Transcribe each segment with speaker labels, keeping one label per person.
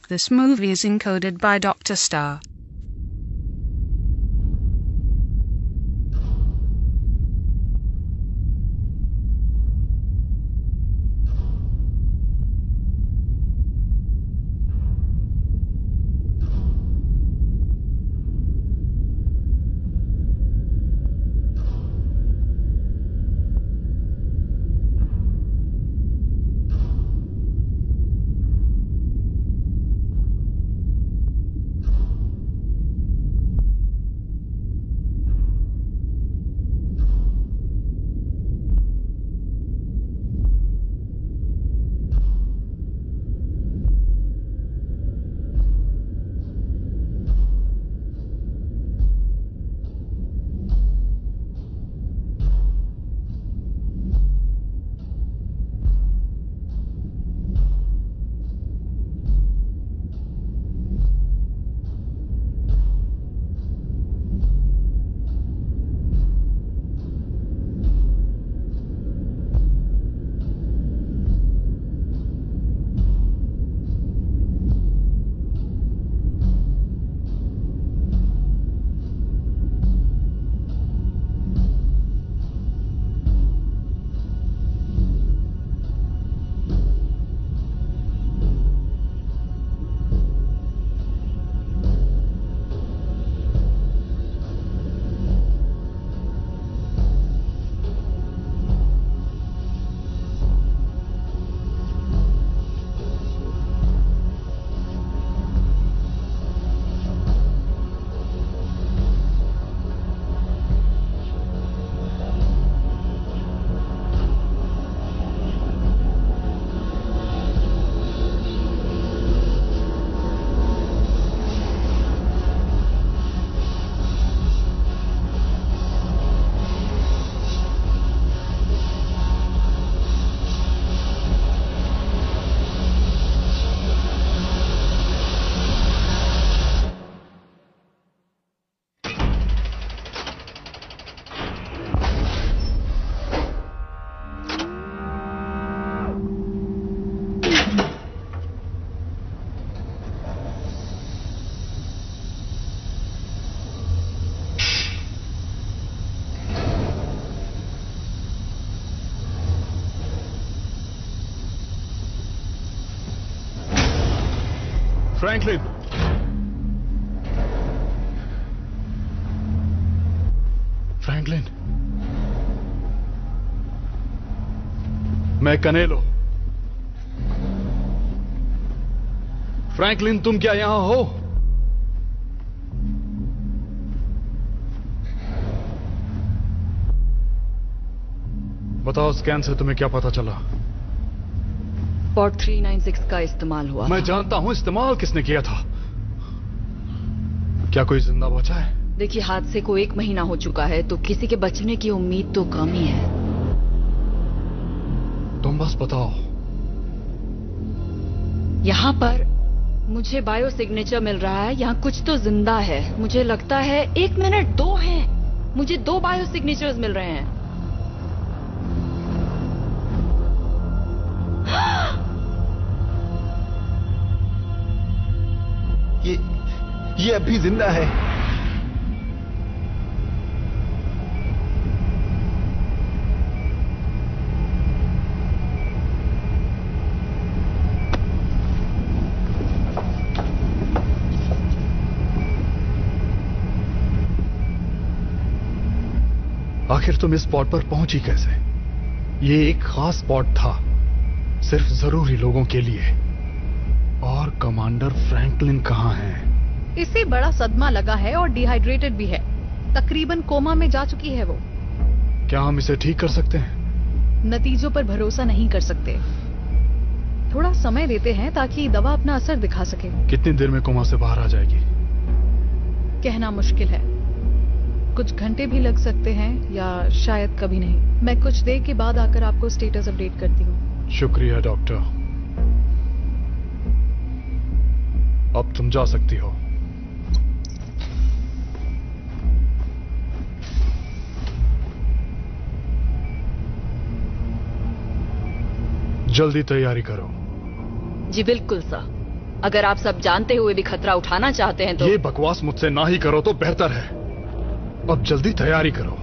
Speaker 1: This movie is encoded by Dr. Star.
Speaker 2: Franklin, Franklin, मैं कनेलो। Franklin, तुम क्या यहां हो? बताओ, स्कैन से तुम्हें क्या पता चला?
Speaker 3: पॉट 396 का इस्तेमाल हुआ।
Speaker 2: मैं जानता हूं इस्तेमाल किसने किया था। क्या कोई जिंदा बचा है?
Speaker 3: देखिए, हादसे को 1 महीना हो चुका है, तो किसी के बचने की उम्मीद तो कम ही है।
Speaker 2: तुम बस बताओ।
Speaker 3: यहाँ पर मुझे बायो सिग्नेचर मिल रहा है, यहाँ कुछ तो जिंदा है। मुझे लगता है 1 मिनट 2 हैं। मुझे 2 बायो सिग्नेचर्स मिल रहे हैं।
Speaker 4: ये अभी जिंदा है।
Speaker 2: आखिर तुम इस स्पॉट पर पहुंची कैसे? ये एक खास स्पॉट था, सिर्फ जरूरी लोगों के लिए। और कमांडर फ्रैंकलिन कहाँ हैं?
Speaker 5: इसे बड़ा सदमा लगा है और डिहाइड्रेटेड भी है। तकरीबन कोमा में जा चुकी है वो।
Speaker 2: क्या हम इसे ठीक कर सकते हैं?
Speaker 5: नतीजों पर भरोसा नहीं कर सकते। थोड़ा समय देते हैं ताकि दवा अपना असर दिखा सके।
Speaker 2: कितनी देर में कोमा से बाहर आ जाएगी?
Speaker 5: कहना मुश्किल है। कुछ घंटे भी लग सकते हैं या शायद कभी नहीं। मैं कुछ देर के बाद आकर आपको स्टेटस अपडेट करती हूँ।
Speaker 2: शुक्रिया डॉक्टर। अब तुम जा सकती हो। जल्दी तैयारी करो।
Speaker 3: जी बिल्कुल सर। अगर आप सब जानते हुए भी खतरा उठाना चाहते हैं तो
Speaker 2: ये बकवास मुझसे ना ही करो तो बेहतर है। अब जल्दी तैयारी करो।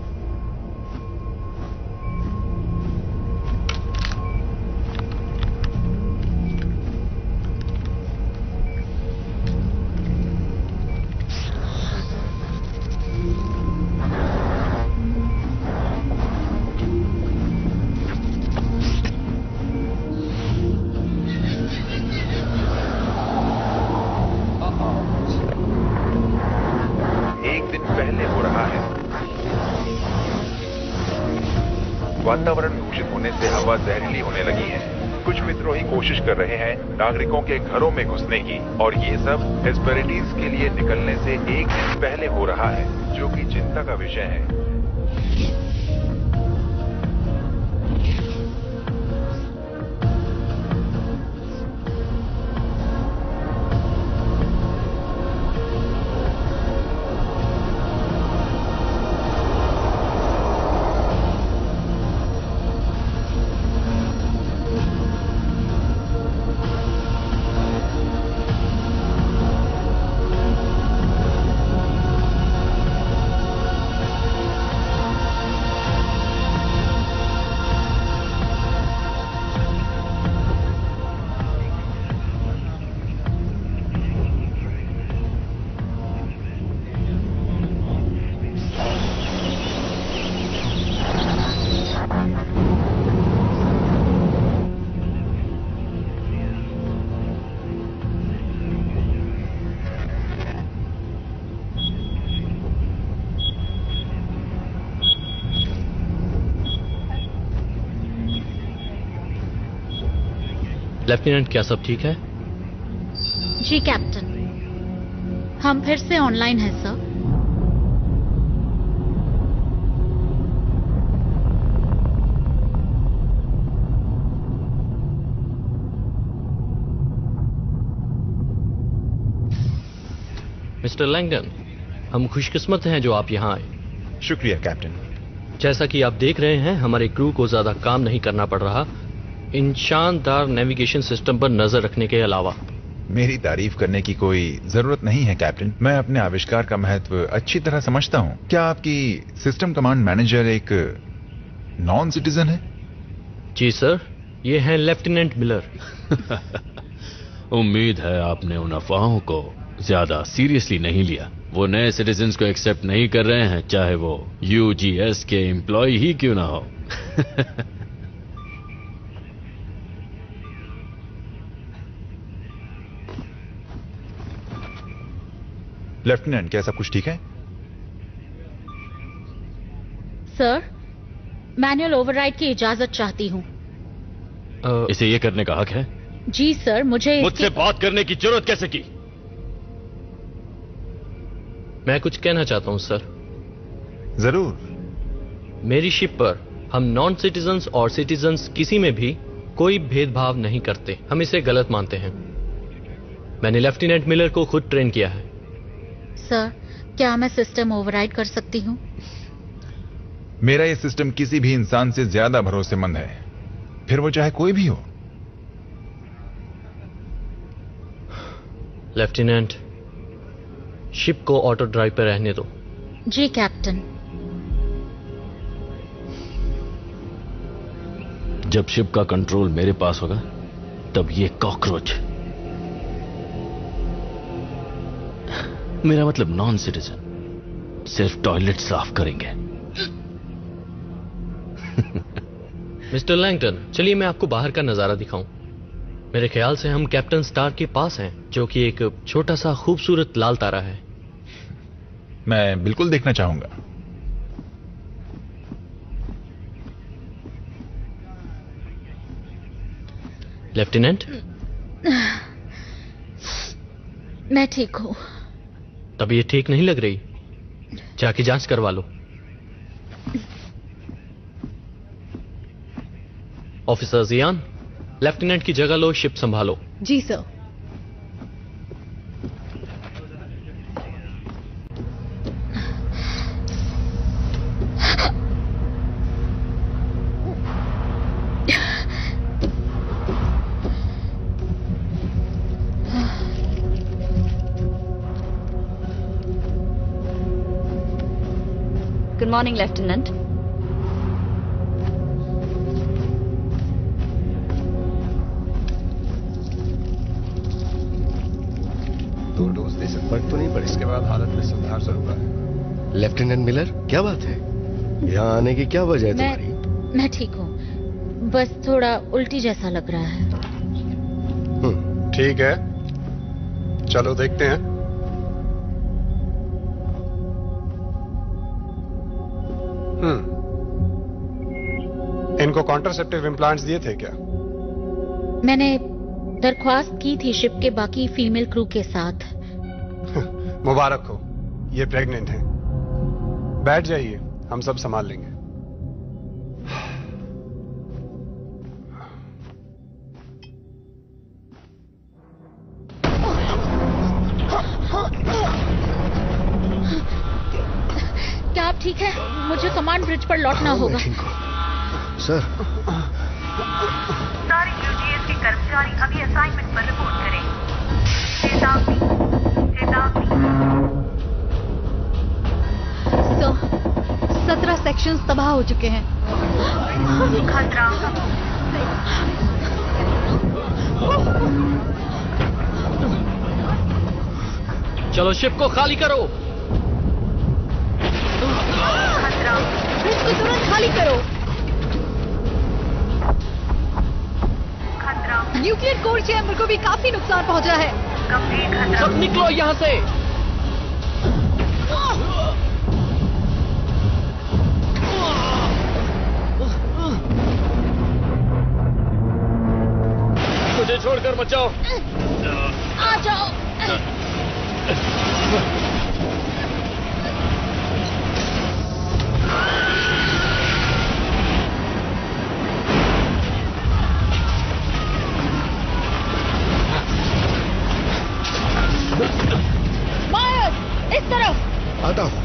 Speaker 6: वातावरण दूषित होने से हवा जहरीली होने लगी है। कुछ विद्रोही कोशिश कर रहे हैं नागरिकों के घरों में घुसने की, और ये सब हेस्पेरिटीज के लिए निकलने से एक दिन पहले हो रहा है, जो कि चिंता का विषय है।
Speaker 7: लेफ्टिनेंट, क्या सब ठीक है?
Speaker 8: जी कैप्टन, हम फिर से ऑनलाइन हैं सर।
Speaker 7: मिस्टर लैंगडन, हम खुशकिस्मत हैं जो आप यहाँ आए।
Speaker 4: शुक्रिया कैप्टन।
Speaker 7: जैसा कि आप देख रहे हैं, हमारे क्रू को ज्यादा काम नहीं करना पड़ रहा इन शानदार नेविगेशन सिस्टम पर नजर रखने के अलावा।
Speaker 4: मेरी तारीफ करने की कोई जरूरत नहीं है कैप्टन। मैं अपने आविष्कार का महत्व अच्छी तरह समझता हूँ। क्या आपकी सिस्टम कमांड मैनेजर एक नॉन सिटीजन है?
Speaker 7: जी सर, ये हैं लेफ्टिनेंट मिलर।
Speaker 9: उम्मीद है आपने उन अफवाहों को ज्यादा सीरियसली नहीं लिया। वो नए सिटीजन्स को एक्सेप्ट नहीं कर रहे हैं, चाहे वो UGS के एम्प्लॉय ही क्यों ना हो।
Speaker 4: लेफ्टिनेंट, क्या सब कुछ ठीक है?
Speaker 8: सर, मैनुअल ओवरराइड की इजाजत चाहती हूँ।
Speaker 9: इसे ये करने का हक है?
Speaker 8: जी सर, मुझे
Speaker 9: मुझसे बात करने की जरूरत कैसे की?
Speaker 7: मैं कुछ कहना चाहता हूं सर।
Speaker 4: जरूर।
Speaker 7: मेरी शिप पर हम नॉन सिटीजन्स और सिटीजन्स किसी में भी कोई भेदभाव नहीं करते। हम इसे गलत मानते हैं। मैंने लेफ्टिनेंट मिलर को खुद ट्रेन किया है।
Speaker 8: सर, क्या मैं सिस्टम ओवरराइड कर सकती हूँ?
Speaker 4: मेरा ये सिस्टम किसी भी इंसान से ज्यादा भरोसेमंद है, फिर वो चाहे कोई भी हो।
Speaker 7: लेफ्टिनेंट, शिप को ऑटो ड्राइव पर रहने दो।
Speaker 8: जी कैप्टन।
Speaker 9: जब शिप का कंट्रोल मेरे पास होगा, तब ये कॉकरोच, मेरा मतलब नॉन सिटीजन, सिर्फ टॉयलेट साफ करेंगे।
Speaker 7: मिस्टर लैंगटन, चलिए मैं आपको बाहर का नजारा दिखाऊं। मेरे ख्याल से हम कैप्टन स्टार के पास हैं, जो कि एक छोटा सा खूबसूरत लाल तारा है।
Speaker 4: मैं बिल्कुल देखना चाहूंगा।
Speaker 7: लेफ्टिनेंट,
Speaker 8: मैं ठीक हूं।
Speaker 7: तबीयत ठीक नहीं लग रही, जाके जांच करवा लो। ऑफिसर जियान, लेफ्टिनेंट की जगह लो, शिप संभालो।
Speaker 5: जी सर।
Speaker 3: Good morning lieutenant.
Speaker 10: दो डोज दे सकते, फर्क तो नहीं पड़ा, इसके बाद हालत में सुधार जरूर है। लेफ्टिनेंट मिलर, क्या बात है? यहाँ आने की क्या वजह है तुम्हारी?
Speaker 8: मैं ठीक हूँ, बस थोड़ा उल्टी जैसा लग रहा है।
Speaker 10: ठीक है, चलो देखते हैं। इनको कॉन्ट्रासेप्टिव इम्प्लांट्स दिए थे क्या?
Speaker 8: मैंने दरख्वास्त की थी शिप के बाकी फीमेल क्रू के साथ।
Speaker 10: मुबारक हो, ये प्रेग्नेंट हैं। बैठ जाइए, हम सब संभाल लेंगे।
Speaker 8: क्या आप ठीक है? मुझे कमांड ब्रिज पर लौटना होगा।
Speaker 10: सर,
Speaker 11: सारे यूजीएस के कर्मचारी अभी असाइनमेंट पर रिपोर्ट करें। चेतावनी, चेतावनी।
Speaker 5: 17 सेक्शंस तबाह हो चुके हैं।
Speaker 11: खतरा।
Speaker 7: चलो शिप को खाली करो।
Speaker 11: खतरा।
Speaker 5: ब्रिज को तुरंत खाली करो।
Speaker 11: खतरा।
Speaker 5: न्यूक्लियर कोर चैम्बर को भी काफी नुकसान पहुंचा है।
Speaker 11: गंभीर खतरा।
Speaker 7: सब निकलो यहाँ से। मुझे छोड़कर बचाओ।
Speaker 8: आ जाओ। मायर, इस तरफ।
Speaker 10: आता हूं।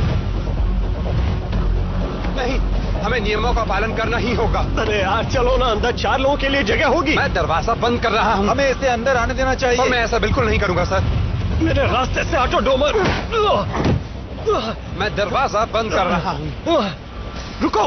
Speaker 12: नहीं, हमें नियमों का पालन करना ही होगा।
Speaker 10: अरे यार चलो ना, अंदर 4 लोगों के लिए जगह होगी।
Speaker 12: मैं दरवाजा बंद कर रहा हूँ।
Speaker 4: हमें इसे अंदर आने देना चाहिए।
Speaker 12: और मैं ऐसा बिल्कुल नहीं करूंगा सर।
Speaker 10: मेरे रास्ते से हटो डोमर।
Speaker 12: मैं दरवाजा बंद कर रहा हूँ।
Speaker 10: रुको।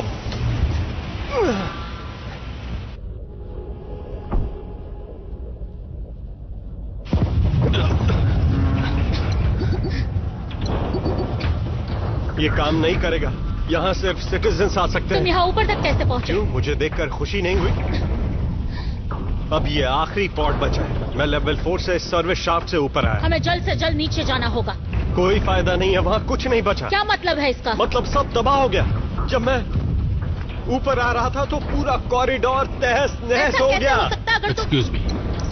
Speaker 10: ये काम नहीं करेगा। यहाँ सिर्फ सिटीजन्स आ सकते हैं।
Speaker 8: तुम यहाँ ऊपर तक कैसे पहुँचे?
Speaker 10: क्यों, मुझे देखकर खुशी नहीं हुई? अब ये आखिरी पॉड बचा है। मैं लेवल 4 से सर्विस शाफ्ट से ऊपर आया।
Speaker 8: हमें जल्द से जल्द नीचे जाना होगा।
Speaker 10: कोई फायदा नहीं है, वहाँ कुछ नहीं बचा।
Speaker 8: क्या मतलब है इसका?
Speaker 10: मतलब सब तबाह हो गया। जब मैं ऊपर आ रहा था तो पूरा कॉरिडोर तहस नहस हो गया।
Speaker 9: एक्सक्यूज मी,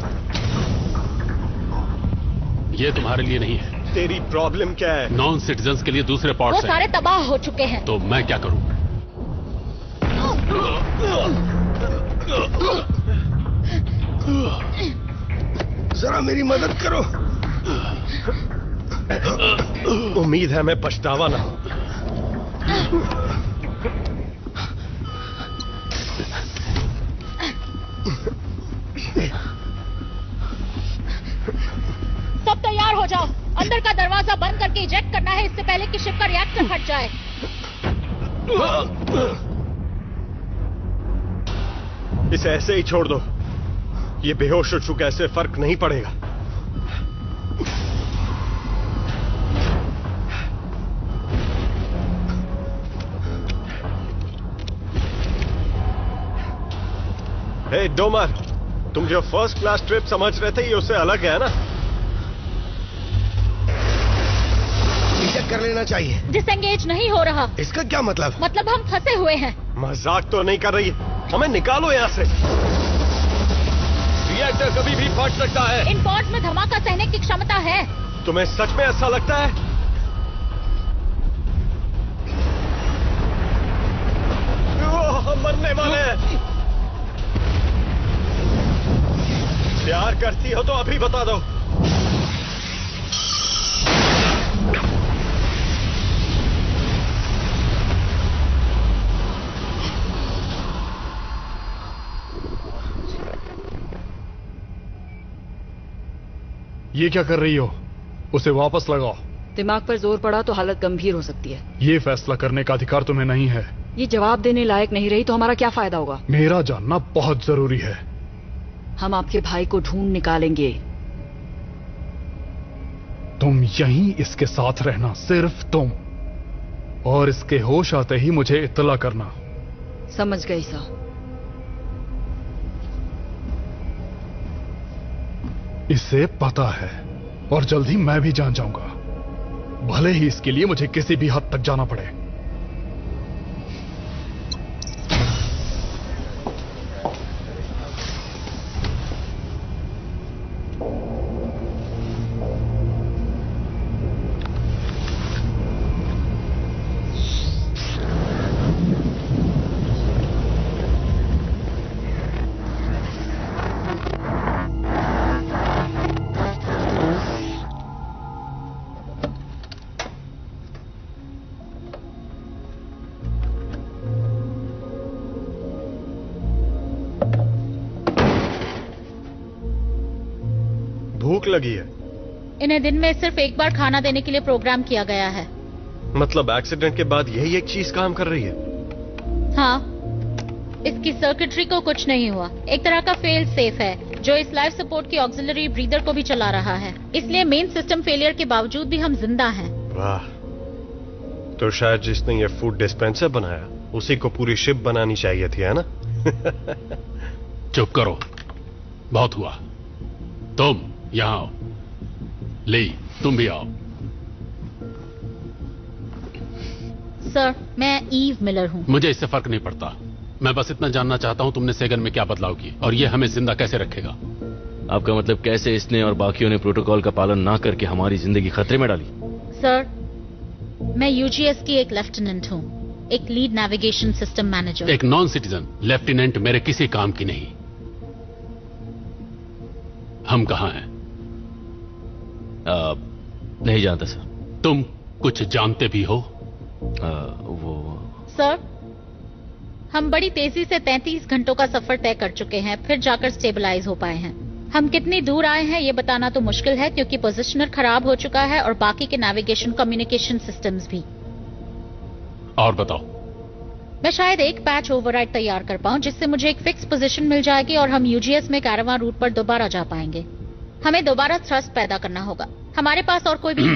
Speaker 9: ये तुम्हारे लिए नहीं है।
Speaker 10: तेरी प्रॉब्लम क्या है?
Speaker 9: नॉन सिटीजन्स के लिए दूसरे
Speaker 8: वो
Speaker 9: पॉड्स हैं।
Speaker 8: सारे तबाह हो चुके हैं।
Speaker 9: तो मैं क्या करूं?
Speaker 10: जरा मेरी मदद करो। उम्मीद है मैं पछतावा ना हो।
Speaker 8: सब तैयार हो जाओ। अंदर का दरवाजा बंद करके इजेक्ट करना है इससे पहले कि शिप का रिएक्टर फट जाए।
Speaker 10: इसे ऐसे ही छोड़ दो। ये बेहोश हो चुका, ऐसे फर्क नहीं पड़ेगा। हे डोमर, तुम जो फर्स्ट क्लास ट्रिप समझ रहे थे ये उससे अलग है ना? कर लेना चाहिए।
Speaker 8: डिसएंगेज नहीं हो रहा।
Speaker 10: इसका क्या मतलब?
Speaker 8: मतलब हम फंसे हुए हैं।
Speaker 10: मजाक तो नहीं कर रही? हमें निकालो यहाँ से।
Speaker 7: रिएक्टर कभी भी फट सकता है।
Speaker 8: इन पॉड्स में धमाका सहने की क्षमता है।
Speaker 10: तुम्हें सच में ऐसा लगता है? हम मरने वाले हैं। प्यार करती हो तो अभी बता दो।
Speaker 2: ये क्या कर रही हो? उसे वापस लगाओ।
Speaker 3: दिमाग पर जोर पड़ा तो हालत गंभीर हो सकती है।
Speaker 2: ये फैसला करने का अधिकार तुम्हें नहीं है।
Speaker 3: ये जवाब देने लायक नहीं रही तो हमारा क्या फायदा होगा?
Speaker 2: मेरा जानना बहुत जरूरी है।
Speaker 3: हम आपके भाई को ढूंढ निकालेंगे।
Speaker 2: तुम यहीं इसके साथ रहना, सिर्फ तुम, और इसके होश आते ही मुझे इत्तला करना।
Speaker 3: समझ गई सर।
Speaker 2: इसे पता है और जल्द ही मैं भी जान जाऊंगा, भले ही इसके लिए मुझे किसी भी हद तक जाना पड़े।
Speaker 10: भूख लगी है।
Speaker 8: इन्हें दिन में सिर्फ एक बार खाना देने के लिए प्रोग्राम किया गया है।
Speaker 10: मतलब एक्सीडेंट के बाद यही एक चीज काम कर रही है?
Speaker 8: हाँ, इसकी सर्किटरी को कुछ नहीं हुआ। एक तरह का फेल सेफ है जो इस लाइफ सपोर्ट की ऑक्सिलरी ब्रीदर को भी चला रहा है, इसलिए मेन सिस्टम फेलियर के बावजूद भी हम जिंदा हैं।
Speaker 10: वाह, तो शायद जिसने ये फूड डिस्पेंसर बनाया उसी को पूरी शिप बनानी चाहिए थी, है ना?
Speaker 13: चुप करो, बहुत हुआ। तुम यहां आओ। ली, तुम भी आओ।
Speaker 8: सर, मैं ईव मिलर हूं।
Speaker 13: मुझे इससे फर्क नहीं पड़ता। मैं बस इतना जानना चाहता हूं तुमने सेगन में क्या बदलाव किए और ये हमें जिंदा कैसे रखेगा।
Speaker 9: आपका मतलब कैसे इसने और बाकियों ने प्रोटोकॉल का पालन ना करके हमारी जिंदगी खतरे में डाली?
Speaker 8: सर, मैं यूजीएस की एक लेफ्टिनेंट हूं, एक लीड नेविगेशन सिस्टम मैनेजर।
Speaker 13: एक नॉन सिटीजन लेफ्टिनेंट मेरे किसी काम की नहीं। हम कहां हैं?
Speaker 9: नहीं जानता सर।
Speaker 13: तुम कुछ जानते भी हो?
Speaker 9: वो
Speaker 8: सर, हम बड़ी तेजी से 33 घंटों का सफर तय कर चुके हैं, फिर जाकर स्टेबलाइज हो पाए हैं। हम कितनी दूर आए हैं ये बताना तो मुश्किल है क्योंकि पोजीशनर खराब हो चुका है और बाकी के नेविगेशन कम्युनिकेशन सिस्टम्स भी।
Speaker 13: और बताओ।
Speaker 8: मैं शायद एक पैच ओवरराइड तैयार कर पाऊं जिससे मुझे एक फिक्स पोजीशन मिल जाएगी और हम यूजीएस में कैरावान रूट पर दोबारा जा पाएंगे। हमें दोबारा थ्रस्ट पैदा करना होगा। हमारे पास और कोई भी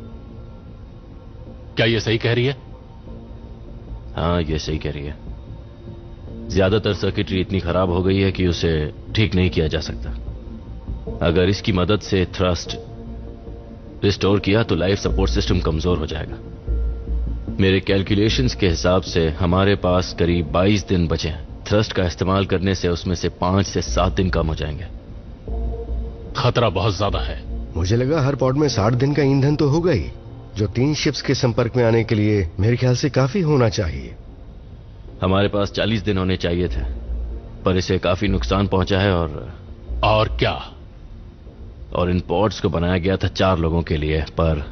Speaker 13: क्या ये सही कह रही है?
Speaker 9: हाँ, ये सही कह रही है। ज्यादातर सर्किटरी इतनी खराब हो गई है कि उसे ठीक नहीं किया जा सकता। अगर इसकी मदद से थ्रस्ट रिस्टोर किया तो लाइफ सपोर्ट सिस्टम कमजोर हो जाएगा। मेरे कैलकुलेशंस के हिसाब से हमारे पास करीब 22 दिन बचे हैं। थ्रस्ट का इस्तेमाल करने से उसमें से 5 से 7 दिन कम हो जाएंगे।
Speaker 13: खतरा बहुत ज्यादा है।
Speaker 10: मुझे लगा हर पॉड में 60 दिन का ईंधन तो होगा ही, जो 3 शिप्स के संपर्क में आने के लिए मेरे ख्याल से काफी होना चाहिए।
Speaker 9: हमारे पास 40 दिन होने चाहिए थे, पर इसे काफी नुकसान पहुंचा है।
Speaker 13: और क्या?
Speaker 9: और इन पॉड्स को बनाया गया था 4 लोगों के लिए, पर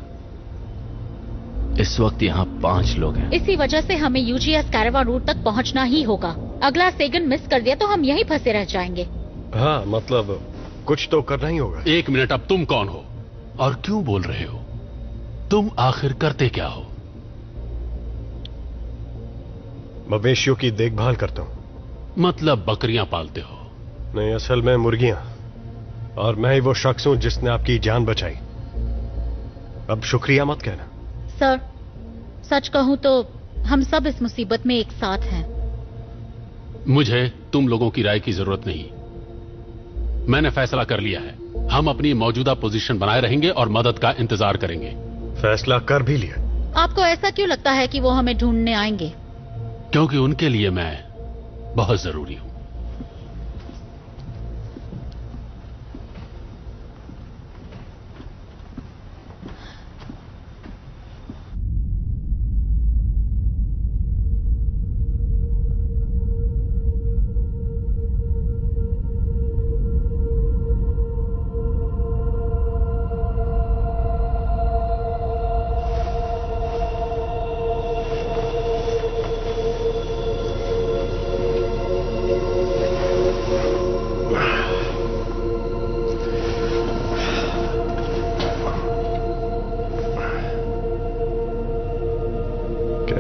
Speaker 9: इस वक्त यहाँ 5 लोग हैं।
Speaker 8: इसी वजह से हमें यूजीएस कैरावान रूट तक पहुंचना ही होगा। अगला सेगन मिस कर दिया तो हम यहीं फंसे रह जाएंगे।
Speaker 10: हाँ, मतलब कुछ तो करना ही होगा।
Speaker 13: 1 मिनट, अब तुम कौन हो और क्यों बोल रहे हो? तुम आखिर करते क्या हो?
Speaker 10: मवेशियों की देखभाल करता हूं।
Speaker 13: मतलब बकरियां पालते हो?
Speaker 10: नहीं, असल में मुर्गियां। और मैं ही वो शख्स हूं जिसने आपकी जान बचाई। अब शुक्रिया मत कहना।
Speaker 8: सर, सच कहूं तो हम सब इस मुसीबत में एक साथ हैं।
Speaker 13: मुझे तुम लोगों की राय की जरूरत नहीं। मैंने फैसला कर लिया है। हम अपनी मौजूदा पोजीशन बनाए रहेंगे और मदद का इंतजार करेंगे।
Speaker 10: फैसला कर भी लिया।
Speaker 8: आपको ऐसा क्यों लगता है कि वो हमें ढूंढने आएंगे?
Speaker 13: क्योंकि उनके लिए मैं बहुत जरूरी हूं।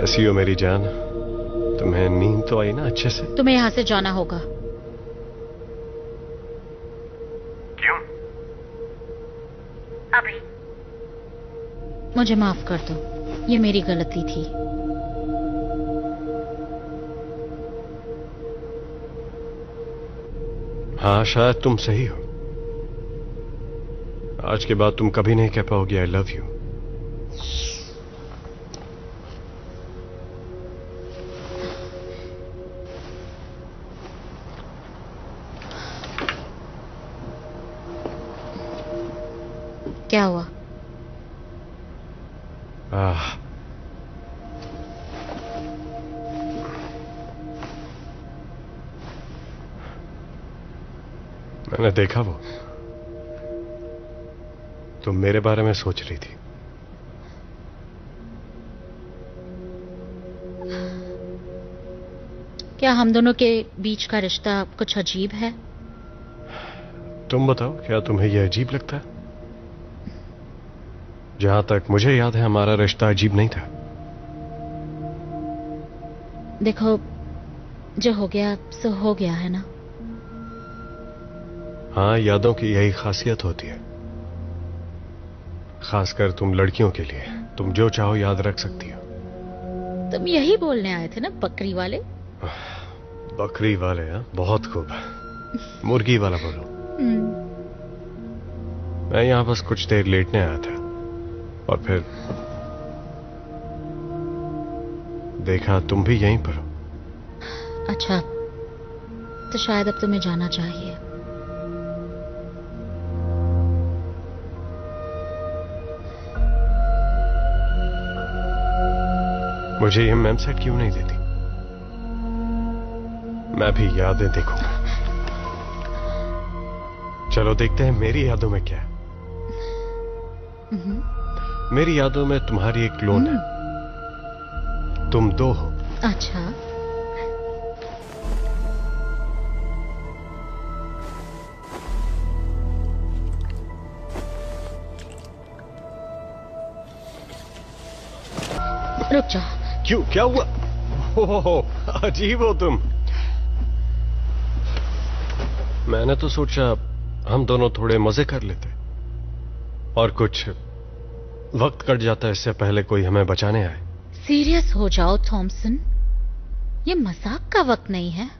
Speaker 10: कैसी हो मेरी जान? तुम्हें नींद तो आई ना अच्छे से?
Speaker 8: तुम्हें यहाँ से जाना होगा।
Speaker 11: क्यों? अभी
Speaker 8: मुझे माफ कर दो, ये मेरी गलती थी।
Speaker 10: हाँ, शायद तुम सही हो। आज के बाद तुम कभी नहीं कह पाओगे आई लव यू।
Speaker 8: क्या हुआ?
Speaker 10: मैंने देखा वो तुम मेरे बारे में सोच रही थी।
Speaker 8: क्या हम दोनों के बीच का रिश्ता कुछ अजीब है?
Speaker 10: तुम बताओ, क्या तुम्हें यह अजीब लगता है? जहां तक मुझे याद है हमारा रिश्ता अजीब नहीं था।
Speaker 8: देखो, जो हो गया सो हो गया है ना।
Speaker 10: हाँ, यादों की यही खासियत होती है, खासकर तुम लड़कियों के लिए। तुम जो चाहो याद रख सकती हो।
Speaker 8: तुम यही बोलने आए थे ना, बकरी वाले?
Speaker 10: बकरी वाले? हाँ, बहुत खूब। मुर्गी वाला बोलो। मैं यहां बस कुछ देर लेटने आया था और फिर देखा तुम भी यहीं पर हो।
Speaker 8: अच्छा, तो शायद अब तुम्हें जाना चाहिए।
Speaker 10: मुझे ये मेम सेट क्यों नहीं देती? मैं भी यादें देखूंगा। चलो देखते हैं मेरी यादों में क्या है। मेरी यादों में तुम्हारी एक क्लोन है। तुम दो हो।
Speaker 8: अच्छा, रुक जाओ।
Speaker 10: क्यों, क्या हुआ? हो, अजीब हो तुम। मैंने तो सोचा हम दोनों थोड़े मजे कर लेते और कुछ वक्त कट जाता इससे पहले कोई हमें बचाने आए।
Speaker 8: सीरियस हो जाओ थॉमसन, ये मजाक का वक्त नहीं है।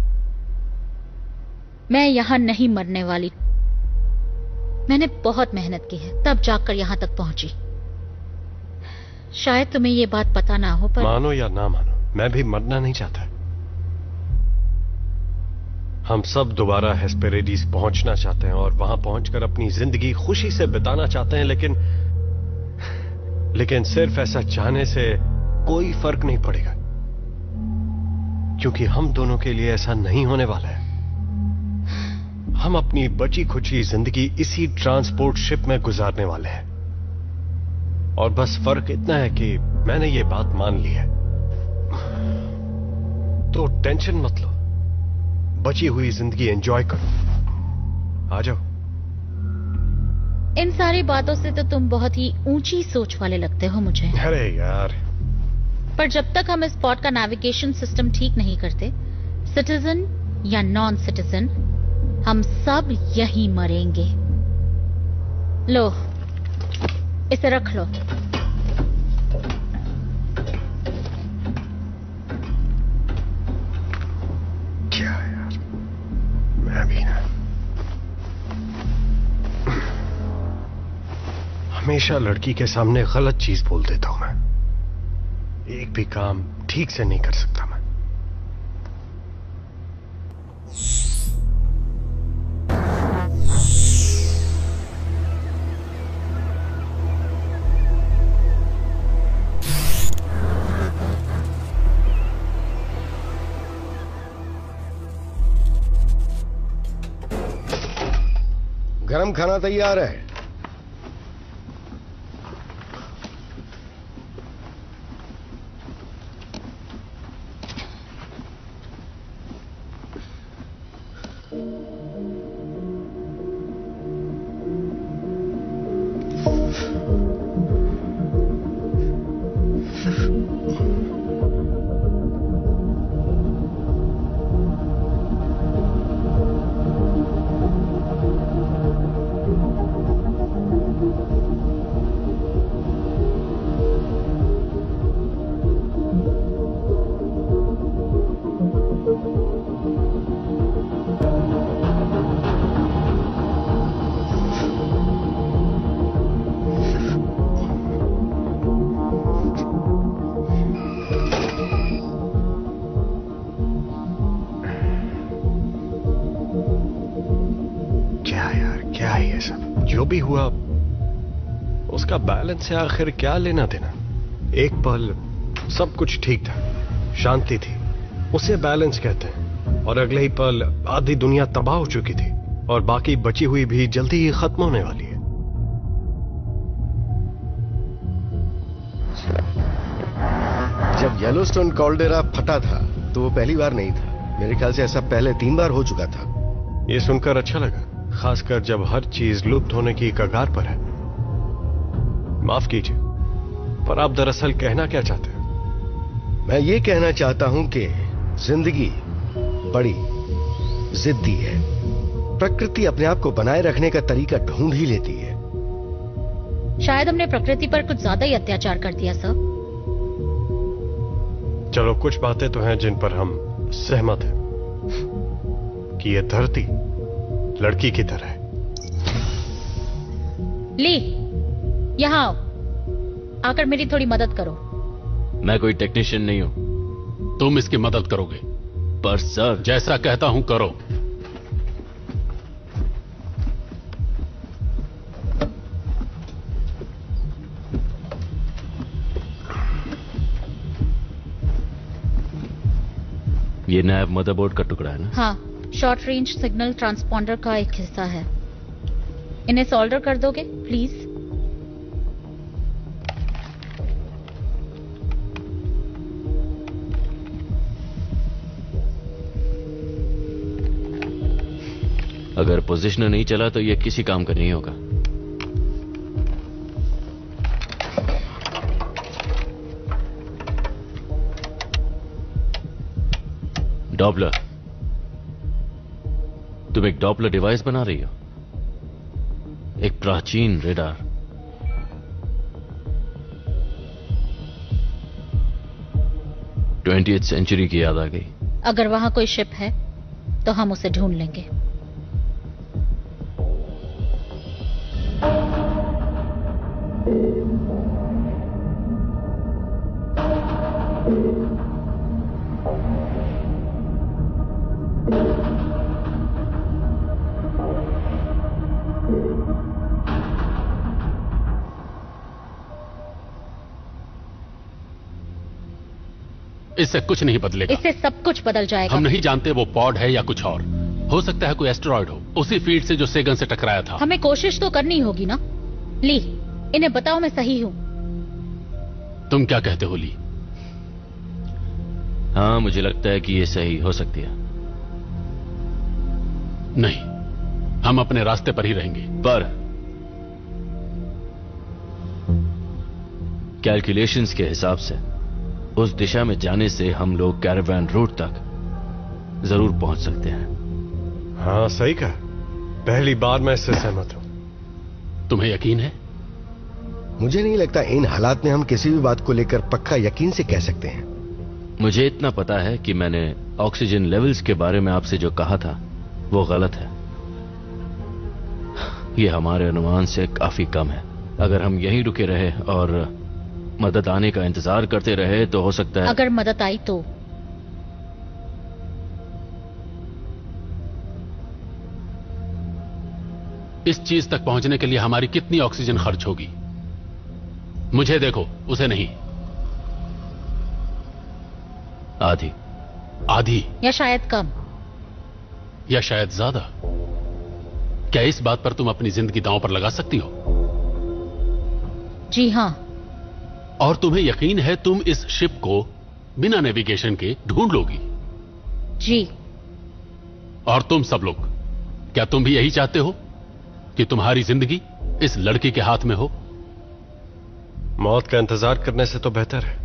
Speaker 8: मैं यहां नहीं मरने वाली। मैंने बहुत मेहनत की है, तब जाकर यहां तक पहुंची। शायद तुम्हें ये बात पता ना हो, पर
Speaker 10: मानो या ना मानो, मैं भी मरना नहीं चाहता। हम सब दोबारा हेस्पेरेडिस पहुंचना चाहते हैं और वहां पहुंचकर अपनी जिंदगी खुशी से बिताना चाहते हैं, लेकिन सिर्फ ऐसा चाहने से कोई फर्क नहीं पड़ेगा, क्योंकि हम दोनों के लिए ऐसा नहीं होने वाला है। हम अपनी बची खुची जिंदगी इसी ट्रांसपोर्ट शिप में गुजारने वाले हैं। और बस फर्क इतना है कि मैंने ये बात मान ली है, तो टेंशन मत लो, बची हुई जिंदगी एंजॉय करो। आ जाओ।
Speaker 8: इन सारी बातों से तो तुम बहुत ही ऊंची सोच वाले लगते हो मुझे।
Speaker 10: अरे यार,
Speaker 8: पर जब तक हम इस स्पॉट का नेविगेशन सिस्टम ठीक नहीं करते, सिटीजन या नॉन सिटीजन, हम सब यहीं मरेंगे। लो, इसे रख लो।
Speaker 10: क्या यार, मैं भी ना हमेशा लड़की के सामने गलत चीज बोल देता हूं। मैं एक भी काम ठीक से नहीं कर सकता। मैं
Speaker 14: गरम खाना तैयार है।
Speaker 10: सब। जो भी हुआ उसका बैलेंस से आखिर क्या लेना देना। एक पल सब कुछ ठीक था, शांति थी, उसे बैलेंस कहते हैं, और अगले ही पल आधी दुनिया तबाह हो चुकी थी और बाकी बची हुई भी जल्दी ही खत्म होने वाली है।
Speaker 14: जब येलोस्टोन कॉल्डेरा फटा था तो वो पहली बार नहीं था। मेरे ख्याल से ऐसा पहले 3 बार हो चुका था।
Speaker 10: ये सुनकर अच्छा लगा, खासकर जब हर चीज लुप्त होने की कगार पर है। माफ कीजिए, पर आप दरअसल कहना क्या चाहते हैं?
Speaker 14: मैं ये कहना चाहता हूं कि जिंदगी बड़ी जिद्दी है। प्रकृति अपने आप को बनाए रखने का तरीका ढूंढ ही लेती है।
Speaker 8: शायद हमने प्रकृति पर कुछ ज्यादा ही अत्याचार कर दिया सर।
Speaker 10: चलो, कुछ बातें तो हैं जिन पर हम सहमत हैं कि यह धरती लड़की की तरह है।
Speaker 8: ली, यहां आओ, आकर मेरी थोड़ी मदद करो।
Speaker 9: मैं कोई टेक्नीशियन नहीं हूं।
Speaker 13: तुम इसकी मदद करोगे?
Speaker 9: पर सर,
Speaker 13: जैसा कहता हूं करो।
Speaker 9: ये नैब मदरबोर्ड का टुकड़ा है ना?
Speaker 8: हाँ, शॉर्ट रेंज सिग्नल ट्रांसपॉन्डर का एक हिस्सा है। इन्हें सोल्डर कर दोगे प्लीज?
Speaker 9: अगर पोजिशनर नहीं चला तो ये किसी काम का नहीं होगा। डॉपलर, तुम एक डॉपलर डिवाइस बना रही हो? एक प्राचीन रेडार। ट्वेंटिएथ सेंचुरी की याद आ गई।
Speaker 8: अगर वहां कोई शिप है तो हम उसे ढूंढ लेंगे।
Speaker 13: इससे कुछ नहीं बदलेगा।
Speaker 8: इससे सब कुछ बदल जाएगा।
Speaker 13: हम नहीं जानते वो पॉड है या कुछ और। हो सकता है कोई एस्टेरॉयड हो, उसी फील्ड से जो सेगन से टकराया था।
Speaker 8: हमें कोशिश तो करनी होगी ना। ली, इन्हें बताओ मैं सही हूं।
Speaker 13: तुम क्या कहते हो ली?
Speaker 9: हाँ, मुझे लगता है कि ये सही हो सकती है।
Speaker 13: नहीं, हम अपने रास्ते पर ही रहेंगे।
Speaker 9: पर कैलकुलेशंस के हिसाब से उस दिशा में जाने से हम लोग कैरावान रूट तक जरूर पहुंच सकते हैं।
Speaker 10: हाँ, सही कहा। पहली बार मैं इससे सहमत हूं।
Speaker 13: तुम्हें यकीन है?
Speaker 14: मुझे नहीं लगता इन हालात में हम किसी भी बात को लेकर पक्का यकीन से कह सकते हैं।
Speaker 9: मुझे इतना पता है कि मैंने ऑक्सीजन लेवल्स के बारे में आपसे जो कहा था वो गलत है। ये हमारे अनुमान से काफी कम है। अगर हम यहीं रुके रहे और मदद आने का इंतजार करते रहे तो हो सकता है।
Speaker 8: अगर मदद आई तो?
Speaker 13: इस चीज तक पहुंचने के लिए हमारी कितनी ऑक्सीजन खर्च होगी? मुझे देखो, उसे नहीं।
Speaker 9: आधी।
Speaker 13: आधी
Speaker 8: या शायद कम,
Speaker 13: या शायद ज्यादा। क्या इस बात पर तुम अपनी जिंदगी दांव पर लगा सकती हो?
Speaker 8: जी हां।
Speaker 13: और तुम्हें यकीन है तुम इस शिप को बिना नेविगेशन के ढूंढ लोगी?
Speaker 8: जी।
Speaker 13: और तुम सब लोग, क्या तुम भी यही चाहते हो कि तुम्हारी जिंदगी इस लड़की के हाथ में हो?
Speaker 10: मौत का इंतजार करने से तो बेहतर है।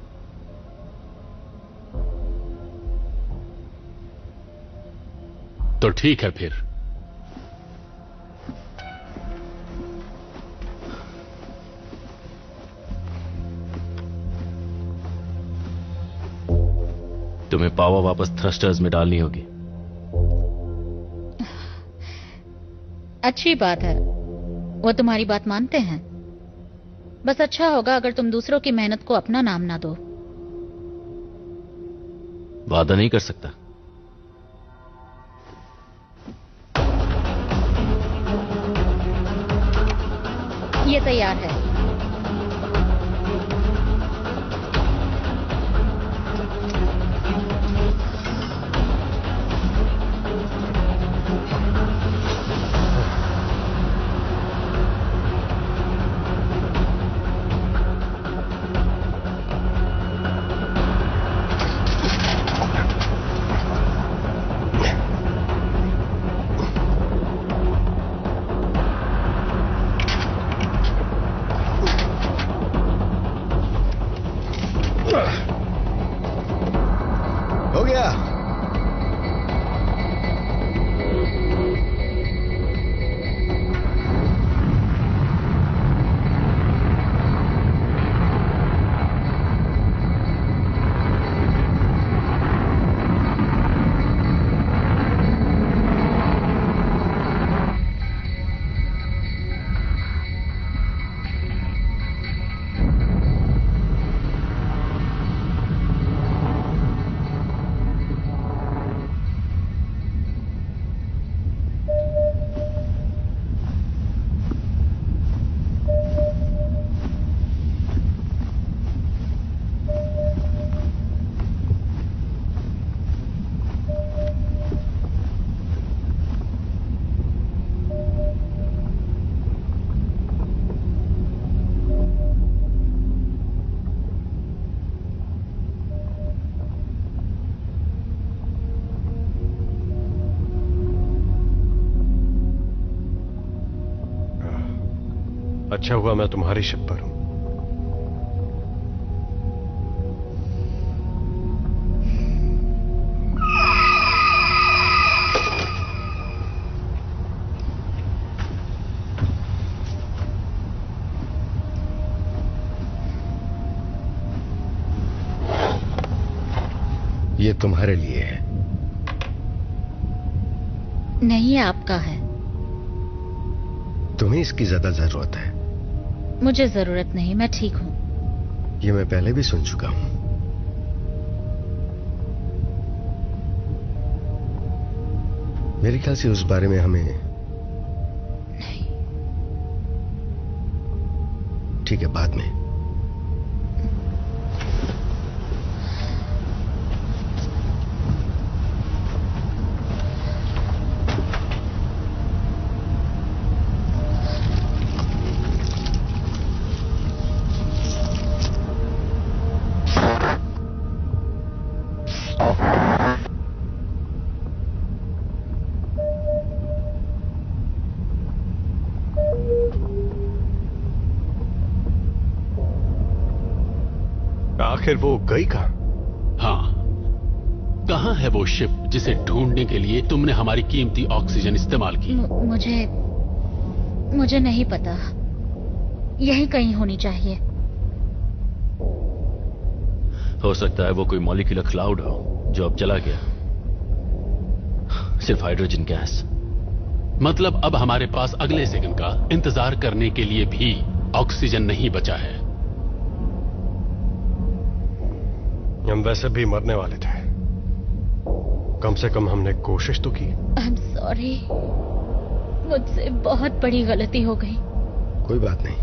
Speaker 13: तो ठीक है फिर।
Speaker 9: तुम्हें पावर वापस थ्रस्टर्स में डालनी होगी।
Speaker 8: अच्छी बात है, वो तुम्हारी बात मानते हैं। बस अच्छा होगा अगर तुम दूसरों की मेहनत को अपना नाम ना दो।
Speaker 9: वादा नहीं कर सकता।
Speaker 8: तैयार है।
Speaker 14: हो गया। अच्छा हुआ मैं तुम्हारी शिप पर हूं। ये तुम्हारे लिए है।
Speaker 8: नहीं, आपका है।
Speaker 14: तुम्हें इसकी ज्यादा जरूरत है।
Speaker 8: मुझे जरूरत नहीं, मैं ठीक हूं।
Speaker 14: ये मैं पहले भी सुन चुका हूं। मेरे ख्याल से उस बारे में हमें
Speaker 8: नहीं।
Speaker 14: ठीक है, बाद में। आखिर वो गई कहां?
Speaker 13: हाँ, कहां है वो शिप जिसे ढूंढने के लिए तुमने हमारी कीमती ऑक्सीजन इस्तेमाल की?
Speaker 8: मुझे नहीं पता। यहीं कहीं होनी चाहिए।
Speaker 9: हो सकता है वो कोई मॉलिक्यूलर क्लाउड हो जो अब चला गया। सिर्फ हाइड्रोजन गैस।
Speaker 13: मतलब अब हमारे पास अगले सेकंड का इंतजार करने के लिए भी ऑक्सीजन नहीं बचा है।
Speaker 10: हम वैसे भी मरने वाले थे। कम से कम हमने कोशिश तो की।
Speaker 8: I'm sorry, मुझसे बहुत बड़ी गलती हो गई।
Speaker 14: कोई बात नहीं।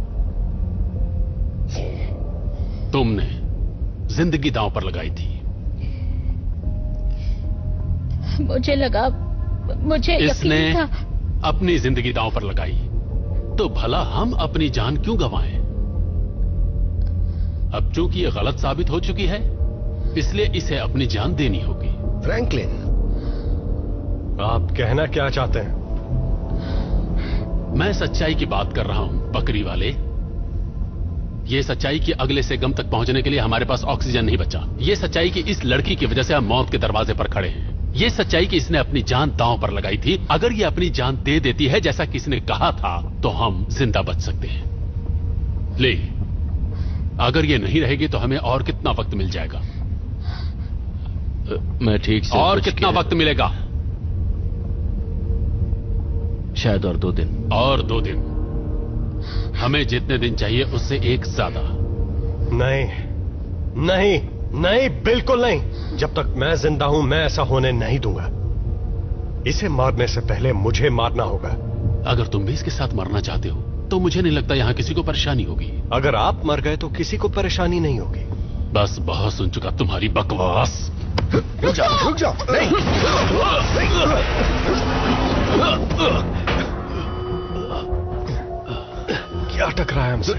Speaker 13: तुमने जिंदगी दांव पर लगाई थी।
Speaker 8: मुझे लगा, मुझे
Speaker 13: इसने
Speaker 8: यकीन था।
Speaker 13: अपनी जिंदगी दांव पर लगाई तो भला हम अपनी जान क्यों गंवाएं? अब चूंकि ये गलत साबित हो चुकी है, इसलिए इसे अपनी जान देनी होगी।
Speaker 14: फ्रैंकलिन,
Speaker 10: आप कहना क्या चाहते हैं?
Speaker 13: मैं सच्चाई की बात कर रहा हूं, बकरी वाले। ये सच्चाई कि अगले सेगम तक पहुंचने के लिए हमारे पास ऑक्सीजन नहीं बचा। ये सच्चाई कि इस लड़की की वजह से हम मौत के दरवाजे पर खड़े हैं। ये सच्चाई कि इसने अपनी जान दांव पर लगाई थी। अगर ये अपनी जान दे देती है जैसा कि इसने कहा था, तो हम जिंदा बच सकते हैं। ले, अगर ये नहीं रहेगी तो हमें और कितना वक्त मिल जाएगा?
Speaker 9: मैं ठीक से
Speaker 13: और कितना वक्त मिलेगा?
Speaker 9: शायद और 2 दिन।
Speaker 13: और 2 दिन? हमें जितने दिन चाहिए उससे एक ज्यादा।
Speaker 10: नहीं नहीं नहीं, बिल्कुल नहीं। जब तक मैं जिंदा हूं मैं ऐसा होने नहीं दूंगा। इसे मारने से पहले मुझे मारना होगा।
Speaker 13: अगर तुम भी इसके साथ मरना चाहते हो तो मुझे नहीं लगता यहां किसी को परेशानी होगी।
Speaker 10: अगर आप मर गए तो किसी को परेशानी नहीं होगी।
Speaker 13: बस बहुत सुन चुका तुम्हारी बकवास।
Speaker 14: रुक जाओ नहीं।
Speaker 10: क्या टकराया हमसे?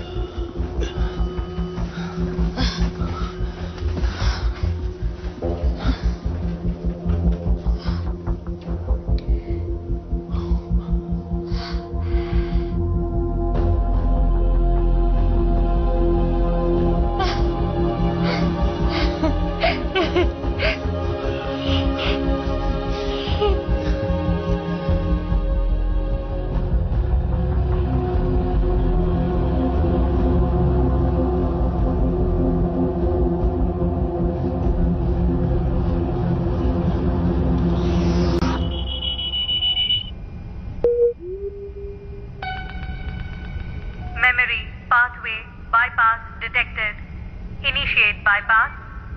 Speaker 11: Memory pathway bypass detected. Initiate bypass.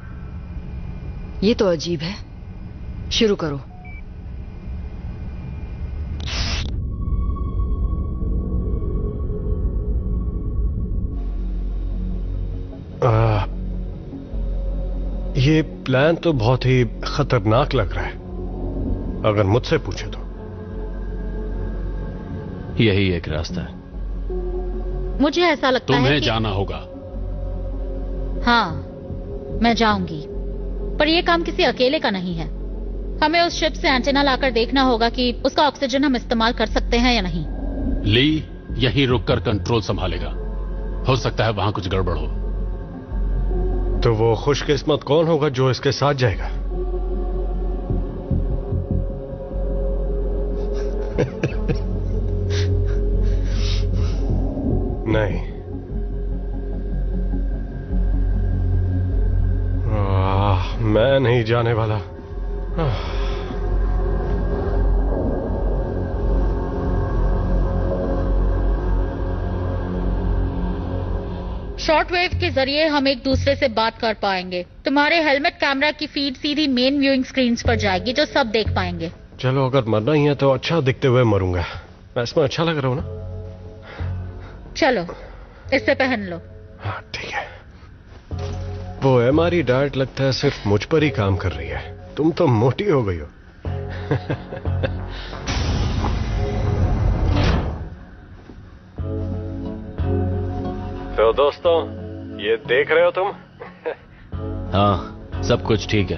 Speaker 3: ये तो अजीब है। शुरू करो।
Speaker 10: ये प्लान तो बहुत ही खतरनाक लग रहा है, अगर मुझसे पूछे तो।
Speaker 9: यही एक रास्ता है।
Speaker 8: मुझे ऐसा लगता है
Speaker 13: तुम्हें
Speaker 8: कि
Speaker 13: जाना होगा।
Speaker 8: हाँ, मैं जाऊंगी, पर यह काम किसी अकेले का नहीं है। हमें उस शिप से एंटेना लाकर देखना होगा कि उसका ऑक्सीजन हम इस्तेमाल कर सकते हैं या नहीं।
Speaker 13: ली यहीं रुककर कंट्रोल संभालेगा। हो सकता है वहां कुछ गड़बड़ हो।
Speaker 10: तो वो खुशकिस्मत कौन होगा जो इसके साथ जाएगा? नहीं, मैं नहीं जाने वाला।
Speaker 8: शॉर्टवेव के जरिए हम एक दूसरे से बात कर पाएंगे। तुम्हारे हेलमेट कैमरा की फीड सीधी मेन व्यूइंग स्क्रीन्स पर जाएगी, जो सब देख पाएंगे।
Speaker 10: चलो, अगर मरना ही है तो अच्छा दिखते हुए मरूंगा। मैं इसमें अच्छा लग रहा हूं ना?
Speaker 8: चलो, इसे पहन लो।
Speaker 10: हाँ ठीक है। वो एमआरई डाइट लगता है सिर्फ मुझ पर ही काम कर रही है। तुम तो मोटी हो गई हो। तो दोस्तों, ये देख रहे हो तुम?
Speaker 9: हाँ, सब कुछ ठीक है।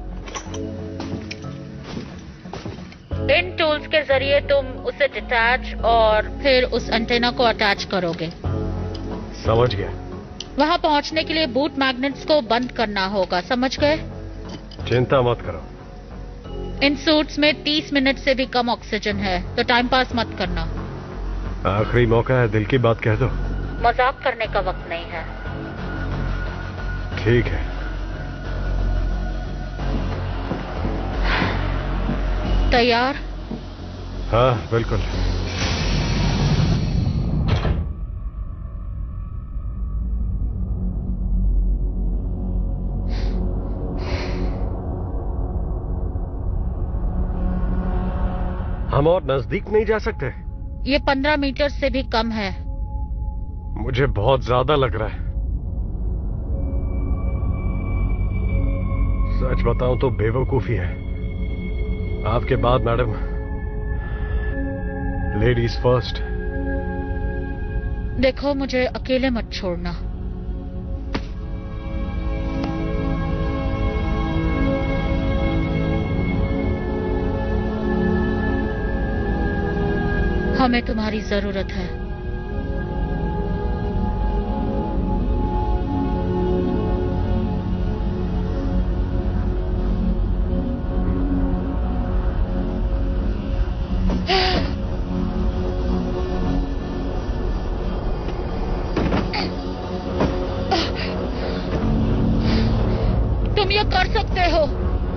Speaker 8: इन टूल्स के जरिए तुम उसे डिटैच और फिर उस एंटेना को अटैच करोगे।
Speaker 10: समझ गया।
Speaker 8: वहां पहुंचने के लिए बूट मैग्नेट्स को बंद करना होगा, समझ गए?
Speaker 10: चिंता मत करो।
Speaker 8: इन सूट्स में 30 मिनट से भी कम ऑक्सीजन है, तो टाइम पास मत करना।
Speaker 10: आखिरी मौका है, दिल की बात कह दो।
Speaker 8: मजाक करने का वक्त नहीं है।
Speaker 10: ठीक है।
Speaker 8: तैयार?
Speaker 10: हाँ, बिल्कुल। हम और नजदीक नहीं जा सकते?
Speaker 8: ये 15 मीटर से भी कम है।
Speaker 10: मुझे बहुत ज्यादा लग रहा है। सच बताऊं तो बेवकूफी है। आपके बाद मैडम। Ladies first.
Speaker 8: देखो, मुझे अकेले मत छोड़ना। हमें तुम्हारी जरूरत है। तुम ये कर सकते हो।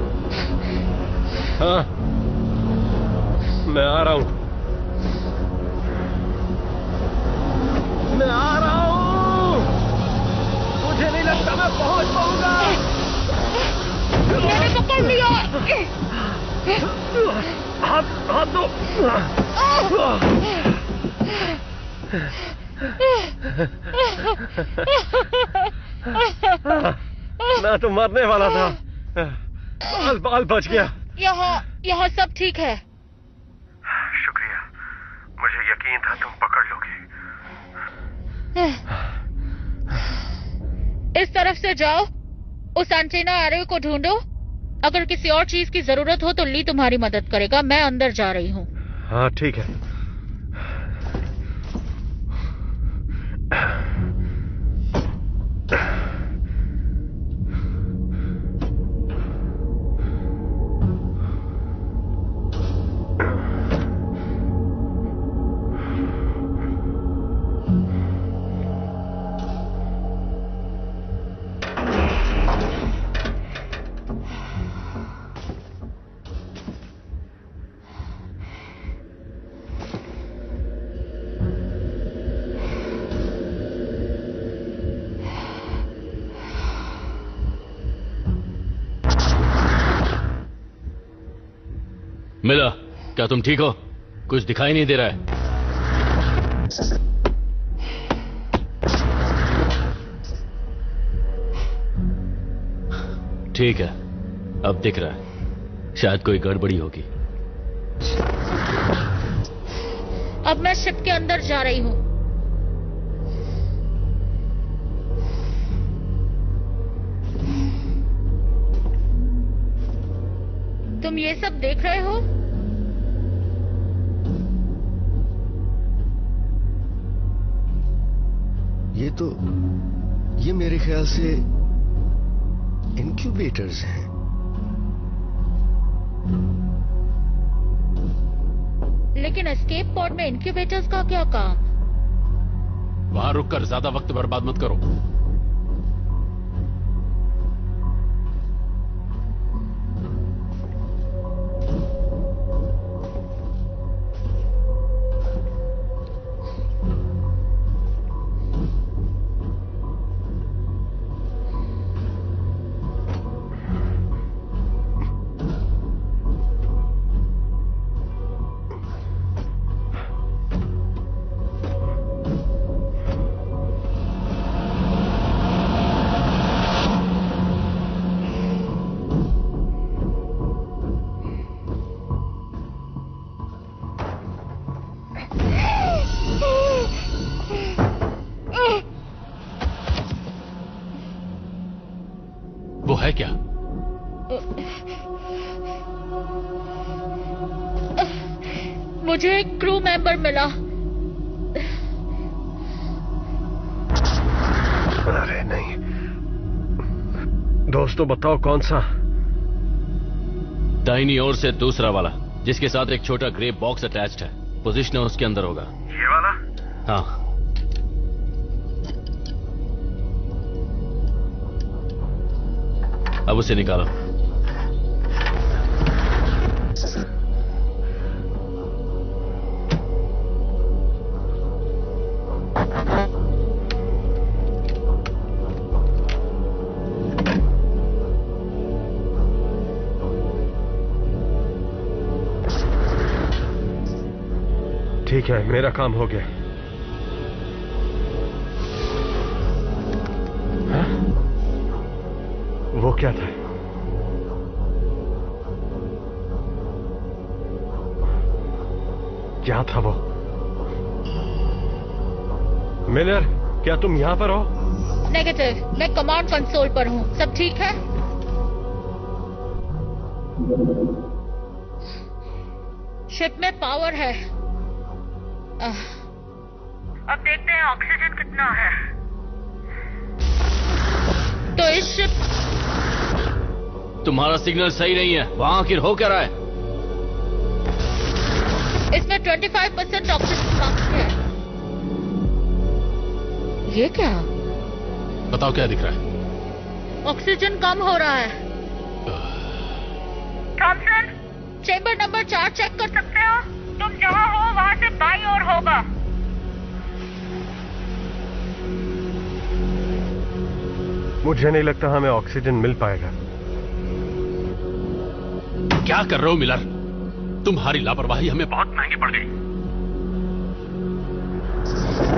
Speaker 10: हाँ, मैं आ रहा हूं। मैं आ रहा हूं। मुझे नहीं लगता मैं पहुंच पाऊंगा।
Speaker 8: मैंने पकड़ लिया।
Speaker 10: हाथ दो। मैं तो मरने वाला था। बाल बच गया।
Speaker 8: यहाँ सब ठीक है।
Speaker 12: शुक्रिया, मुझे यकीन था तुम पकड़ लोगे।
Speaker 8: इस तरफ से जाओ, उस एंटीना एरो को ढूंढो। अगर किसी और चीज की जरूरत हो तो ली तुम्हारी मदद करेगा। मैं अंदर जा रही हूँ।
Speaker 10: हाँ ठीक है।
Speaker 9: मिला, क्या तुम ठीक हो? कुछ दिखाई नहीं दे रहा है। ठीक है, अब दिख रहा है। शायद कोई गड़बड़ी होगी।
Speaker 8: अब मैं शिप के अंदर जा रही हूँ। तुम ये सब देख रहे हो?
Speaker 14: ये मेरे ख्याल से इंक्यूबेटर्स हैं।
Speaker 8: लेकिन एस्केप पॉड में इंक्यूबेटर्स का क्या काम?
Speaker 13: वहां रुककर ज्यादा वक्त बर्बाद मत करो। वो है क्या?
Speaker 8: मुझे एक क्रू मेंबर मिला।
Speaker 10: अरे नहीं। दोस्तों बताओ कौन सा?
Speaker 9: दाहिनी ओर से दूसरा वाला, जिसके साथ एक छोटा ग्रे बॉक्स अटैच्ड है। पोजीशनर उसके अंदर होगा।
Speaker 12: ये वाला?
Speaker 9: हाँ। अब उसे निकालो।
Speaker 10: ठीक है, मेरा काम हो गया। हाँ? वो क्या था? क्या था वो? मिलर, क्या तुम यहां पर हो?
Speaker 8: नेगेटिव, मैं कमांड कंसोल पर हूँ। सब ठीक है? शिप में पावर है।
Speaker 11: अब देखते हैं ऑक्सीजन कितना है।
Speaker 8: तो इस शिप
Speaker 9: तुम्हारा सिग्नल सही नहीं है। वहां आखिर हो क्या रहा है?
Speaker 8: इसमें 25% ऑक्सीजन कम है। ये क्या?
Speaker 13: बताओ क्या दिख रहा है?
Speaker 8: ऑक्सीजन कम हो रहा है।
Speaker 11: थॉमसन,
Speaker 8: चेंबर नंबर 4 चेक कर सकते हो?
Speaker 11: तुम जहाँ हो वहाँ से बाईं ओर होगा।
Speaker 10: मुझे नहीं लगता हमें ऑक्सीजन मिल पाएगा।
Speaker 13: क्या कर रहे हो मिलर? तुम्हारी लापरवाही हमें बहुत महंगी पड़ गई।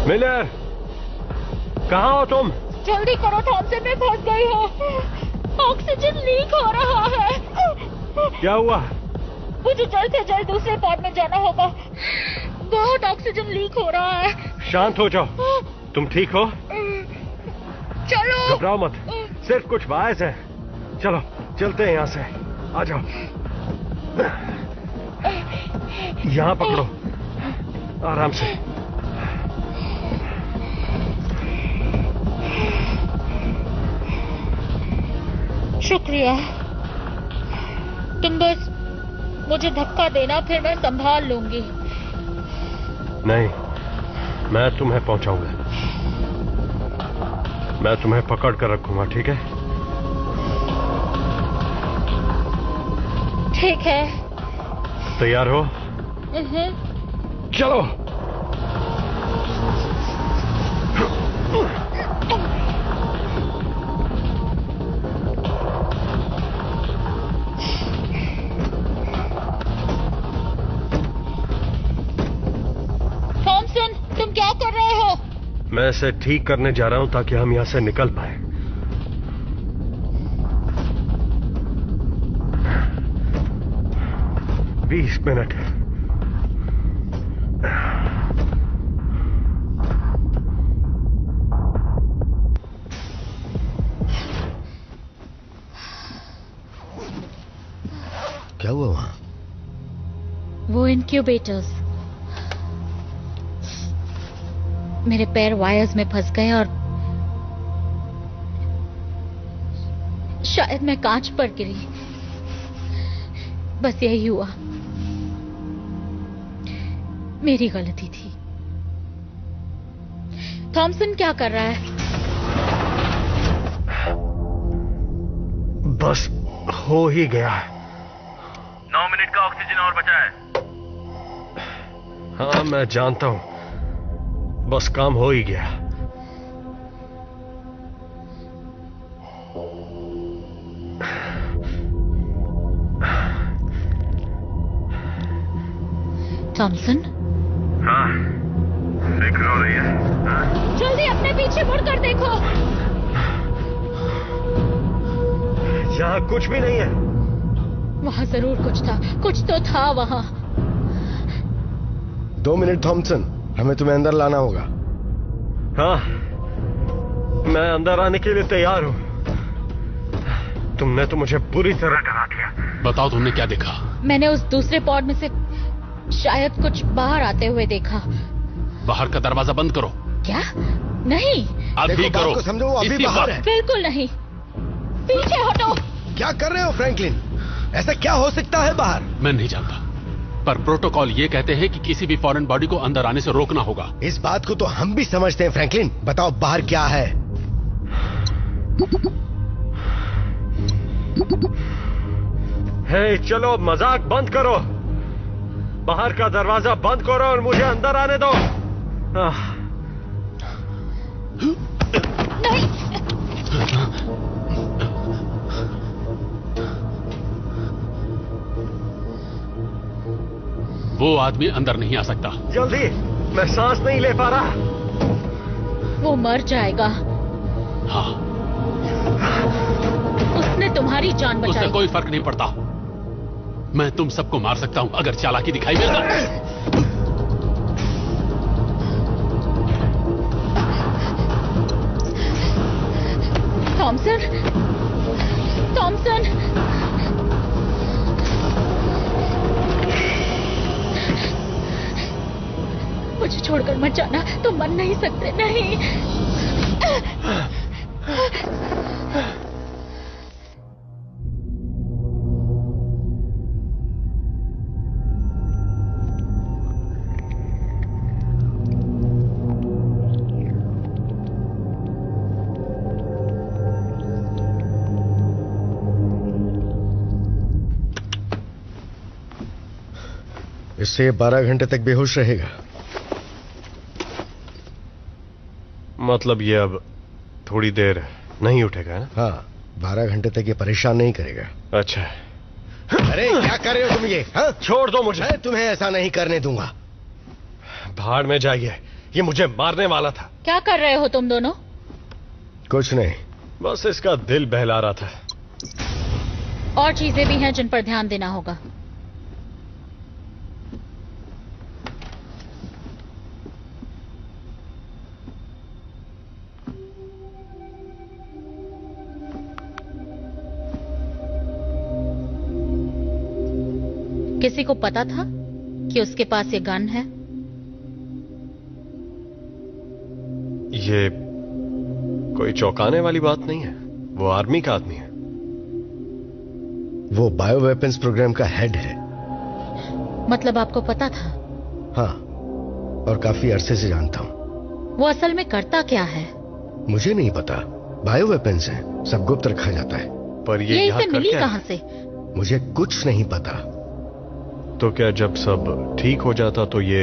Speaker 10: मिलर, कहाँ हो तुम?
Speaker 8: जल्दी करो थॉमसन, मैं फंस गई हूँ। ऑक्सीजन लीक हो रहा है।
Speaker 10: क्या हुआ?
Speaker 8: मुझे जल्द से जल्द दूसरे पॉड में जाना होगा। बहुत ऑक्सीजन लीक हो रहा है।
Speaker 10: शांत हो जाओ। तुम ठीक हो?
Speaker 8: चलो।
Speaker 10: घबराओ मत, सिर्फ कुछ वायर्स है। चलो चलते हैं यहाँ से। आ जाओ, यहाँ पकड़ो, आराम से।
Speaker 8: शुक्रिया। तुम बस मुझे धक्का देना, फिर मैं संभाल लूंगी।
Speaker 10: नहीं, मैं तुम्हें पहुंचाऊंगा। मैं तुम्हें पकड़ कर रखूंगा, ठीक है?
Speaker 8: ठीक है।
Speaker 10: तैयार हो? चलो।
Speaker 8: थॉमसन, तुम क्या कर रहे हो?
Speaker 10: मैं इसे ठीक करने जा रहा हूं ताकि हम यहां से निकल पाए। बीस मिनट।
Speaker 14: क्या हुआ वहां?
Speaker 8: वो इनक्यूबेटर्स। मेरे पैर वायर्स में फंस गए और शायद मैं कांच पर गिरी। बस यही हुआ। मेरी गलती थी। थॉमसन क्या कर रहा है?
Speaker 10: बस हो ही गया है।
Speaker 12: 9 मिनट का ऑक्सीजन और बचा है।
Speaker 10: हाँ, मैं जानता हूं, बस काम हो ही गया।
Speaker 8: थॉमसन?
Speaker 12: हाँ, फिक्र हो रही है। हाँ?
Speaker 8: जल्दी अपने पीछे मुड़कर देखो।
Speaker 10: यहाँ कुछ भी नहीं है।
Speaker 8: वहां जरूर कुछ था, कुछ तो था वहां।
Speaker 14: 2 मिनट थॉमसन, हमें तुम्हें अंदर लाना होगा।
Speaker 10: हाँ, मैं अंदर आने के लिए तैयार हूं। तुमने तो मुझे पूरी तरह डरा दिया।
Speaker 13: बताओ, तुमने क्या देखा?
Speaker 8: मैंने उस दूसरे पॉड में से शायद कुछ बाहर आते हुए देखा।
Speaker 13: बाहर का दरवाजा बंद करो।
Speaker 8: क्या? नहीं।
Speaker 13: अभी करो।
Speaker 14: को समझो, वो अभी बाहर है।
Speaker 8: बिल्कुल नहीं। पीछे हटो।
Speaker 14: क्या कर रहे हो फ्रैंकलिन? ऐसा क्या हो सकता है बाहर?
Speaker 13: मैं नहीं जानता, पर प्रोटोकॉल ये कहते हैं कि किसी भी फॉरेन बॉडी को अंदर आने से रोकना होगा।
Speaker 14: इस बात को तो हम भी समझते हैं फ्रैंकलिन। बताओ बाहर क्या है?
Speaker 10: हे, चलो मजाक बंद करो। बाहर का दरवाजा बंद करो और मुझे अंदर आने दो।
Speaker 8: नहीं।
Speaker 13: वो आदमी अंदर नहीं आ सकता।
Speaker 10: जल्दी, मैं सांस नहीं ले पा रहा।
Speaker 8: वो मर जाएगा।
Speaker 13: हाँ,
Speaker 8: उसने तुम्हारी जान बचाई।
Speaker 13: उससे कोई फर्क नहीं पड़ता। मैं तुम सबको मार सकता हूं अगर चालाकी दिखाई मिल जाए।
Speaker 8: थॉमसन, थॉमसन, मुझे छोड़कर मत जाना। तुम मर नहीं सकते। नहीं।
Speaker 14: इससे 12 घंटे तक बेहोश रहेगा।
Speaker 10: मतलब ये अब थोड़ी देर नहीं उठेगा ना?
Speaker 14: हाँ, 12 घंटे तक ये परेशान नहीं करेगा।
Speaker 10: अच्छा।
Speaker 14: अरे क्या कर रहे हो तुम ये? हाँ?
Speaker 10: छोड़ दो मुझे।
Speaker 14: मैं तुम्हें ऐसा नहीं करने दूंगा।
Speaker 10: भाड़ में जाइए। ये मुझे मारने वाला था।
Speaker 8: क्या कर रहे हो तुम दोनों?
Speaker 14: कुछ नहीं,
Speaker 10: बस इसका दिल बहला रहा था।
Speaker 8: और चीजें भी हैं जिन पर ध्यान देना होगा। किसी को पता था कि उसके पास ये गन है?
Speaker 10: ये कोई चौंकाने वाली बात नहीं है। वो आर्मी का आदमी है।
Speaker 14: वो बायो वेपन्स प्रोग्राम का हेड है।
Speaker 8: मतलब आपको पता था?
Speaker 14: हाँ, और काफी अरसे से जानता हूं।
Speaker 8: वो असल में करता क्या है?
Speaker 14: मुझे नहीं पता। बायो वेपन्स है, सब गुप्त रखा जाता है।
Speaker 10: पर ये
Speaker 8: इसे मिली कहां से?
Speaker 14: मुझे कुछ नहीं पता।
Speaker 10: तो क्या जब सब ठीक हो जाता तो ये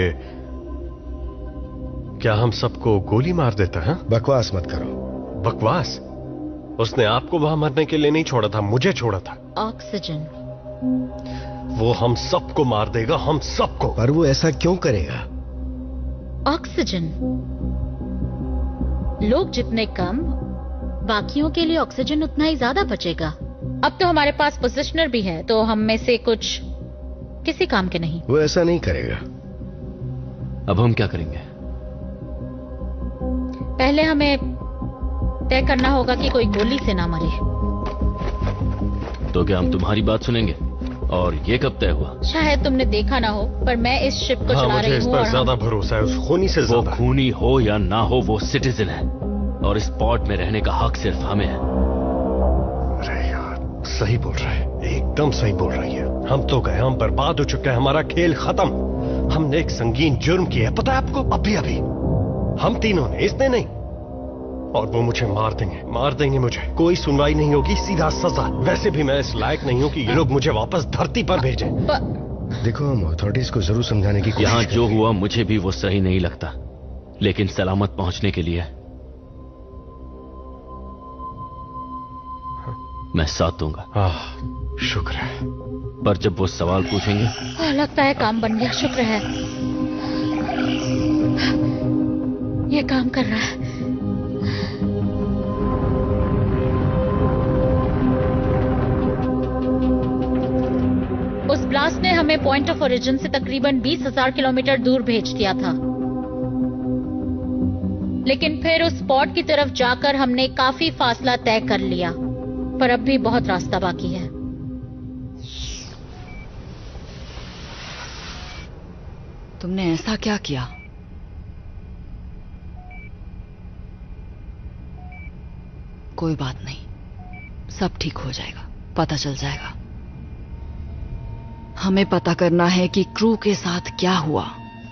Speaker 10: क्या हम सबको गोली मार देता है?
Speaker 14: बकवास मत करो।
Speaker 10: बकवास? उसने आपको वहां मरने के लिए नहीं छोड़ा था, मुझे छोड़ा था।
Speaker 8: ऑक्सीजन।
Speaker 10: वो हम सबको मार देगा, हम सबको।
Speaker 14: पर वो ऐसा क्यों करेगा?
Speaker 8: ऑक्सीजन। लोग जितने कम, बाकियों के लिए ऑक्सीजन उतना ही ज्यादा बचेगा। अब तो हमारे पास पोजिशनर भी है, तो हम में से कुछ किसी काम के नहीं।
Speaker 14: वो ऐसा नहीं करेगा।
Speaker 9: अब हम क्या करेंगे?
Speaker 8: पहले हमें तय करना होगा कि कोई गोली से ना मरे।
Speaker 9: तो क्या हम तुम्हारी बात सुनेंगे? और ये कब तय हुआ?
Speaker 8: शायद तुमने देखा ना हो, पर मैं इस शिप को चला रही हूँ।
Speaker 10: मुझे इस पर ज्यादा भरोसा है, उस खूनी से ज्यादा।
Speaker 9: वो खूनी हो या ना हो, वो सिटीजन है और इस पॉड में रहने का हक सिर्फ हमें है।
Speaker 10: अरे यार, सही बोल रहा है, एकदम सही बोल रही है। हम तो गए, हम बर्बाद हो चुके हैं, हमारा खेल खत्म। हमने एक संगीन जुर्म किया है, पता है आपको? अभी अभी हम तीनों ने, इसने नहीं। और वो मुझे मार देंगे मुझे। कोई सुनवाई नहीं होगी, सीधा सजा। वैसे भी मैं इस लायक नहीं हूं कि ये लोग मुझे वापस धरती पर भेजें।
Speaker 14: देखो, हम अथॉरिटीज को जरूर समझाने की कोशिश
Speaker 9: यहां
Speaker 14: करेंगे।
Speaker 9: जो हुआ मुझे भी वो सही नहीं लगता, लेकिन सलामत पहुंचने के लिए मैं साथ दूंगा।
Speaker 10: शुक्र है।
Speaker 9: पर जब वो सवाल पूछेंगे,
Speaker 8: लगता है काम बन गया। शुक्र है, ये काम कर रहा है। उस ब्लास्ट ने हमें पॉइंट ऑफ ओरिजिन से तकरीबन 20,000 किलोमीटर दूर भेज दिया था, लेकिन फिर उस स्पॉट की तरफ जाकर हमने काफी फासला तय कर लिया, पर अब भी बहुत रास्ता बाकी है।
Speaker 3: तुमने ऐसा क्या किया? कोई बात नहीं, सब ठीक हो जाएगा, पता चल जाएगा। हमें पता करना है कि क्रू के साथ क्या हुआ।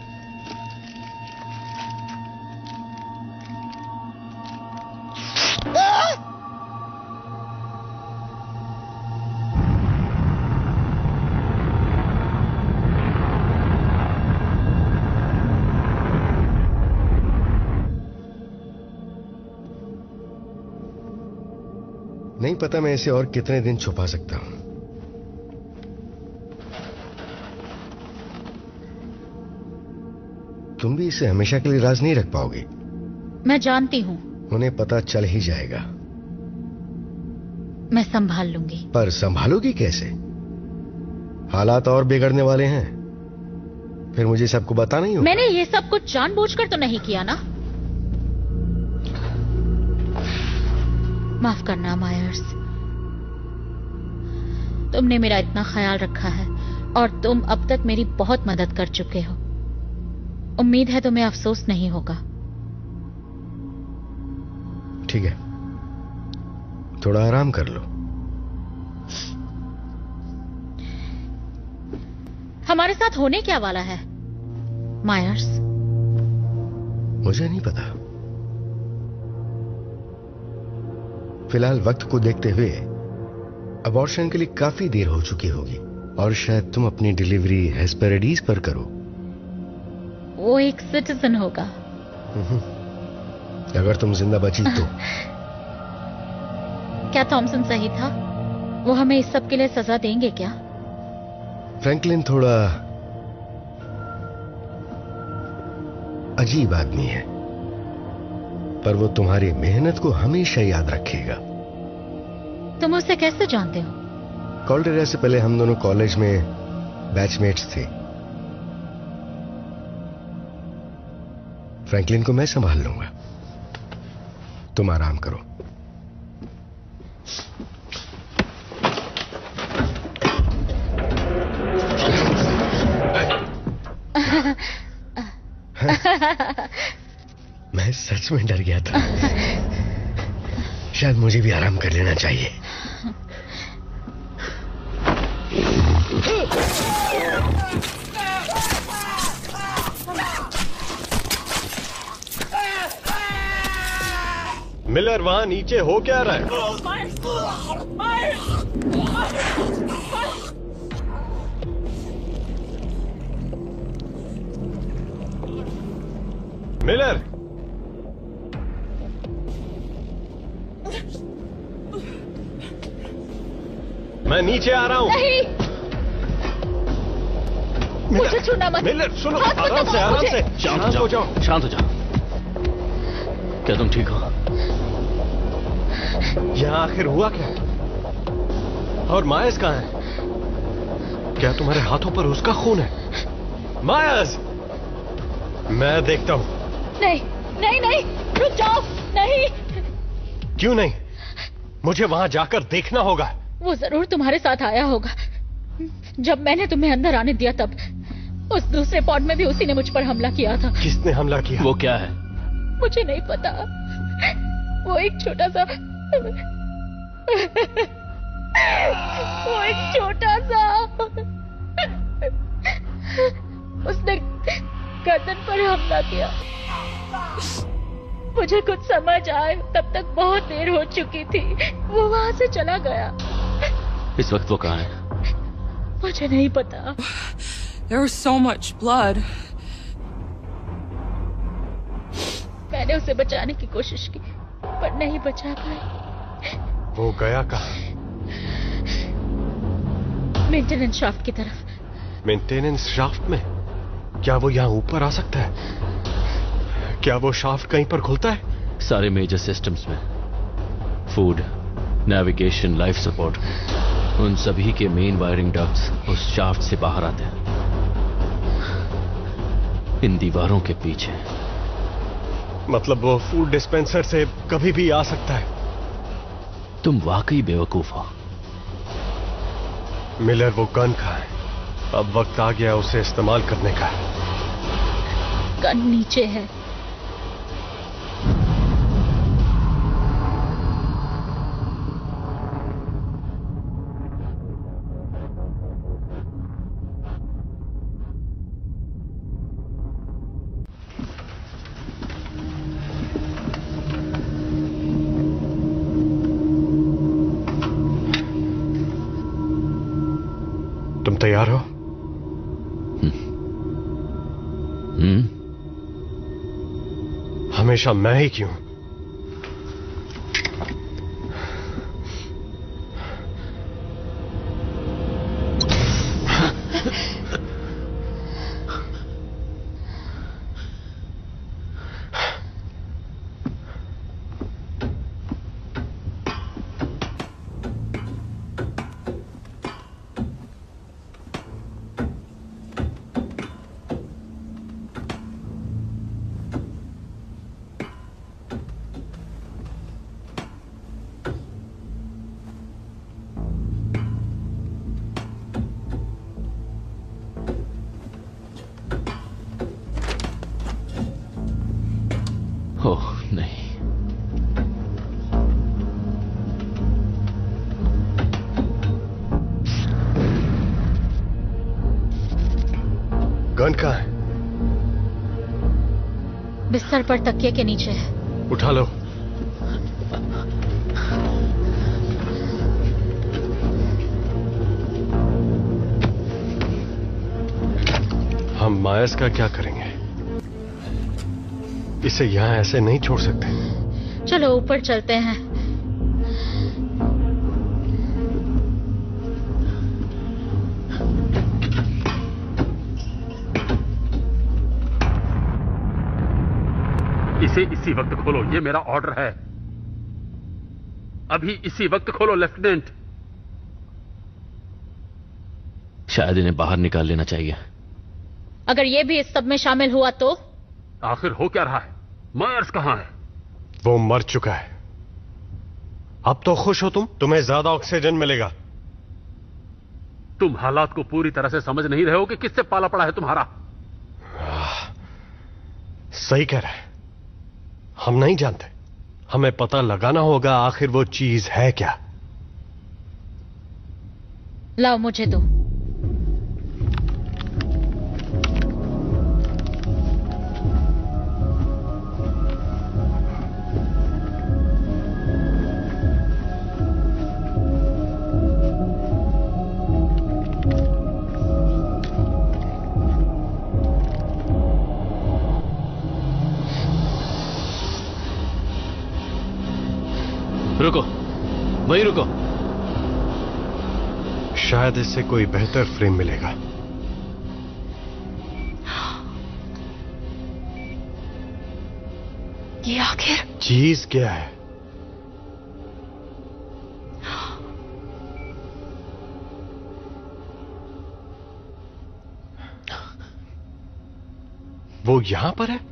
Speaker 14: नहीं पता मैं इसे और कितने दिन छुपा सकता हूं। तुम भी इसे हमेशा के लिए राज नहीं रख पाओगी।
Speaker 8: मैं जानती हूँ।
Speaker 14: उन्हें पता चल ही जाएगा।
Speaker 8: मैं संभाल लूंगी।
Speaker 14: पर संभालोगी कैसे? हालात और बिगड़ने वाले हैं, फिर मुझे सबको बताना ही होगा।
Speaker 8: मैंने ये सब कुछ जानबूझकर तो नहीं किया ना। माफ करना मायर्स, तुमने मेरा इतना ख्याल रखा है और तुम अब तक मेरी बहुत मदद कर चुके हो। उम्मीद है तुम्हें अफसोस नहीं होगा।
Speaker 14: ठीक है, थोड़ा आराम कर लो।
Speaker 8: हमारे साथ होने क्या वाला है मायर्स?
Speaker 14: मुझे नहीं पता। फिलहाल वक्त को देखते हुए अबॉर्शन के लिए काफी देर हो चुकी होगी और शायद तुम अपनी डिलीवरी हेस्पेरिडीज पर करो।
Speaker 8: वो एक सिटीजन होगा।
Speaker 14: अगर तुम जिंदा बची तो।
Speaker 8: क्या थॉमसन सही था? वो हमें इस सब के लिए सजा देंगे क्या?
Speaker 14: फ्रैंकलिन थोड़ा अजीब आदमी है, पर वो तुम्हारी मेहनत को हमेशा याद रखेगा।
Speaker 8: तुम उसे कैसे जानते हो?
Speaker 14: कॉल्डेरा से पहले हम दोनों कॉलेज में बैचमेट्स थे। फ्रैंकलिन को मैं संभाल लूंगा, तुम आराम करो। मैं सच में डर गया था। शायद मुझे भी आराम कर लेना चाहिए।
Speaker 10: मिलर, वहां नीचे हो क्या रहा है? मिलर, मैं नीचे आ रहा हूं।
Speaker 8: नहीं, मुझे छूना मत।
Speaker 10: मिलर सुनो, आराम से, आराम से।
Speaker 9: शांत हो जाओ, शांत हो जाओ। क्या तुम ठीक हो?
Speaker 10: यहां आखिर हुआ क्या? और मायस कहां है? क्या तुम्हारे हाथों पर उसका खून है? मायस, मैं देखता हूं।
Speaker 8: नहीं नहीं नहीं, रुक जाओ। नहीं।
Speaker 10: क्यों नहीं? मुझे वहां जाकर देखना होगा।
Speaker 8: वो जरूर तुम्हारे साथ आया होगा। जब मैंने तुम्हें अंदर आने दिया तब उस दूसरे पॉड में भी उसी ने मुझ पर हमला किया था।
Speaker 10: किसने हमला किया?
Speaker 9: वो क्या है?
Speaker 8: मुझे नहीं पता। वो एक छोटा सा उसने गर्दन पर हमला किया। मुझे कुछ समझ आए तब तक बहुत देर हो चुकी थी। वो वहां से चला गया।
Speaker 9: इस वक्त वो कहाँ है?
Speaker 8: मुझे नहीं पता।
Speaker 15: There was so much blood.
Speaker 8: मैंने उसे बचाने की कोशिश की पर नहीं बचा पाई।
Speaker 10: वो गया कहाँ?
Speaker 8: मेंटेनेंस शाफ्ट की तरफ।
Speaker 10: मेंटेनेंस शाफ्ट में? क्या वो यहाँ ऊपर आ सकता है? क्या वो शाफ्ट कहीं पर खुलता है?
Speaker 9: सारे मेजर सिस्टम्स में, फूड, नेविगेशन, लाइफ सपोर्ट, उन सभी के मेन वायरिंग डक्ट्स उस शाफ्ट से बाहर आते हैं, इन दीवारों के पीछे।
Speaker 10: मतलब वो फूड डिस्पेंसर से कभी भी आ सकता है।
Speaker 9: तुम वाकई बेवकूफ हो।
Speaker 10: मिलर, वो गन कहाँ है? अब वक्त आ गया उसे इस्तेमाल करने का।
Speaker 8: गन नीचे है।
Speaker 10: तुम तैयार हो? हमेशा मैं ही क्यों?
Speaker 9: ओह नहीं,
Speaker 10: गन कहाँ है?
Speaker 8: बिस्तर पर तकिए के नीचे है।
Speaker 10: उठा लो। हम मायस का क्या करेंगे? इसे यहां ऐसे नहीं छोड़ सकते।
Speaker 8: चलो ऊपर चलते हैं।
Speaker 13: इसे इसी वक्त खोलो, ये मेरा ऑर्डर है। अभी इसी वक्त खोलो लेफ्टिनेंट।
Speaker 9: शायद इन्हें बाहर निकाल लेना चाहिए।
Speaker 8: अगर ये भी इस सब में शामिल हुआ तो?
Speaker 13: आखिर हो क्या रहा है? मायर्स कहां है?
Speaker 10: वो मर चुका है। अब तो खुश हो तुम, तुम्हें ज्यादा ऑक्सीजन मिलेगा।
Speaker 13: तुम हालात को पूरी तरह से समझ नहीं रहे हो कि किससे पाला पड़ा है तुम्हारा।
Speaker 10: सही कह रहा है। हम नहीं जानते, हमें पता लगाना होगा आखिर वो चीज है क्या।
Speaker 8: लाओ मुझे दो।
Speaker 9: रुको, वहीं रुको।
Speaker 10: शायद इससे कोई बेहतर फ्रेम मिलेगा।
Speaker 3: ये आखिर
Speaker 10: चीज क्या है? वो यहां पर है?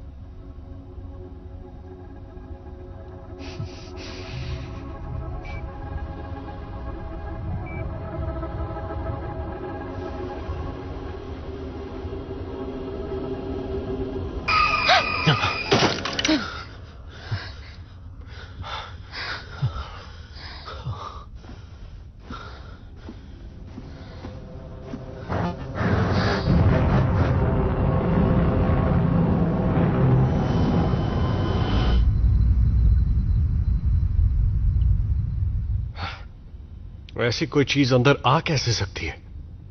Speaker 10: ऐसी कोई चीज अंदर आ कैसे सकती है?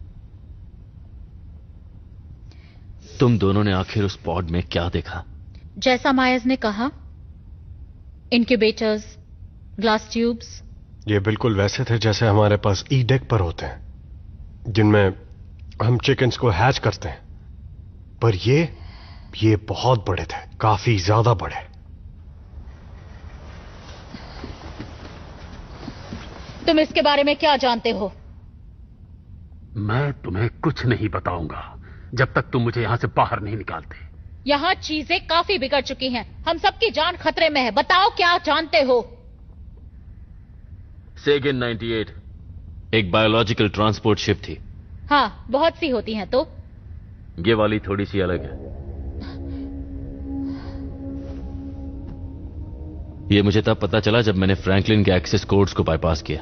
Speaker 9: तुम दोनों ने आखिर उस पॉड में क्या देखा?
Speaker 8: जैसा मायर्स ने कहा, इनक्यूबेटर्स, ग्लास ट्यूब्स।
Speaker 10: ये बिल्कुल वैसे थे जैसे हमारे पास ई डेक पर होते हैं, जिनमें हम चिकन्स को हैच करते हैं। पर ये बहुत बड़े थे, काफी ज्यादा बड़े।
Speaker 8: तुम इसके बारे में क्या जानते हो?
Speaker 13: मैं तुम्हें कुछ नहीं बताऊंगा जब तक तुम मुझे यहां से बाहर नहीं निकालते।
Speaker 8: यहाँ चीजें काफी बिगड़ चुकी हैं। हम सबकी जान खतरे में है। बताओ क्या जानते हो?
Speaker 9: सेगन 98 एक बायोलॉजिकल ट्रांसपोर्ट शिप थी।
Speaker 8: हाँ, बहुत सी होती हैं। तो
Speaker 9: ये वाली थोड़ी सी अलग है। ये मुझे तब पता चला जब मैंने फ्रैंकलिन के एक्सेस कोड्स को बाईपास किया।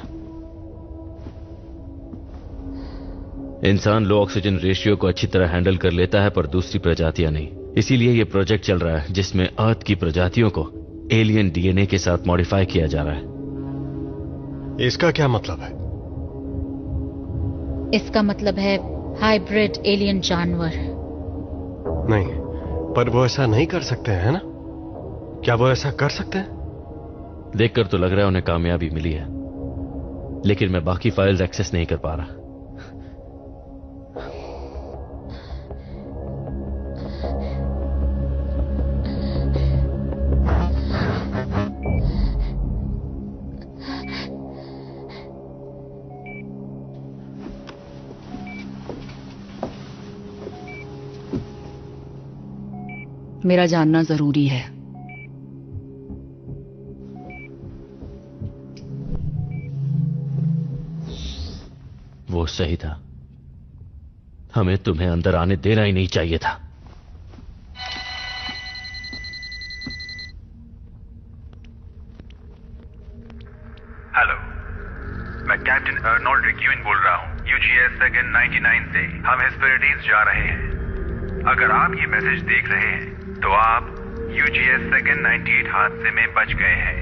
Speaker 9: इंसान लो ऑक्सीजन रेशियो को अच्छी तरह हैंडल कर लेता है, पर दूसरी प्रजातियां नहीं। इसीलिए यह प्रोजेक्ट चल रहा है जिसमें अर्थ की प्रजातियों को एलियन डीएनए के साथ मॉडिफाई किया जा रहा है।
Speaker 10: इसका क्या मतलब है?
Speaker 8: इसका मतलब है हाइब्रिड एलियन जानवर।
Speaker 10: नहीं, पर वो ऐसा नहीं कर सकते हैं ना? क्या वो ऐसा कर सकते हैं?
Speaker 9: देखकर तो लग रहा है उन्हें कामयाबी मिली है, लेकिन मैं बाकी फाइल्स एक्सेस नहीं कर पा रहा।
Speaker 3: मेरा जानना जरूरी है।
Speaker 9: वो सही था। हमें तुम्हें अंदर आने देना ही नहीं चाहिए था।
Speaker 6: हेलो, मैं कैप्टन अर्नोल्ड रिक्यूइन बोल रहा हूँ, UGS सेगन 99 से। हम हेस्पेरिटीज जा रहे हैं। अगर आप ये मैसेज देख रहे हैं तो आप UGS सेगन 98 हादसे में बच गए हैं।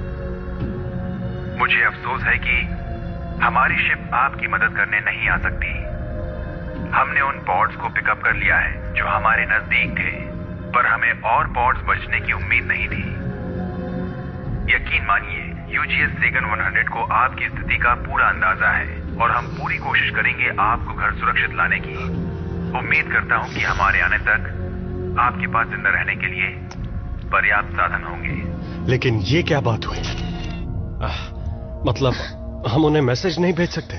Speaker 6: मुझे अफसोस है कि हमारी शिप आपकी मदद करने नहीं आ सकती। हमने उन पॉड्स को पिकअप कर लिया है जो हमारे नजदीक थे, पर हमें और पॉड्स बचने की उम्मीद नहीं थी। यकीन मानिए, UGS सेगन 100 को आपकी स्थिति का पूरा अंदाजा है और हम पूरी कोशिश करेंगे आपको घर सुरक्षित लाने की। उम्मीद करता हूं कि हमारे आने तक आपके पास जिंदा रहने के लिए
Speaker 12: पर्याप्त साधन होंगे।
Speaker 10: लेकिन ये क्या बात हुई? मतलब हम उन्हें मैसेज नहीं भेज सकते?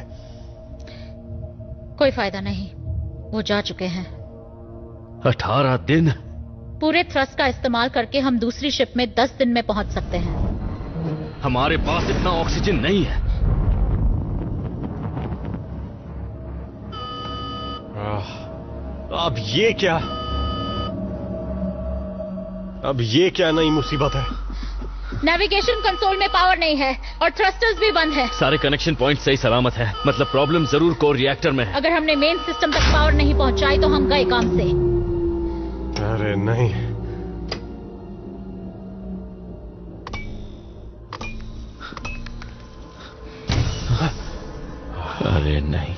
Speaker 8: कोई फायदा नहीं, वो जा चुके हैं।
Speaker 9: 18 दिन?
Speaker 8: पूरे थ्रस्ट का इस्तेमाल करके हम दूसरी शिप में 10 दिन में पहुंच सकते हैं।
Speaker 9: हमारे पास इतना ऑक्सीजन नहीं है।
Speaker 10: अब ये क्या नई मुसीबत है?
Speaker 8: नेविगेशन कंसोल में पावर नहीं है और थ्रस्टर्स भी बंद है।
Speaker 9: सारे कनेक्शन पॉइंट सही सलामत है। मतलब प्रॉब्लम जरूर कोर रिएक्टर में है।
Speaker 8: अगर हमने मेन सिस्टम तक पावर नहीं पहुंचाई तो हम गए काम से।
Speaker 10: अरे नहीं,
Speaker 9: अरे नहीं।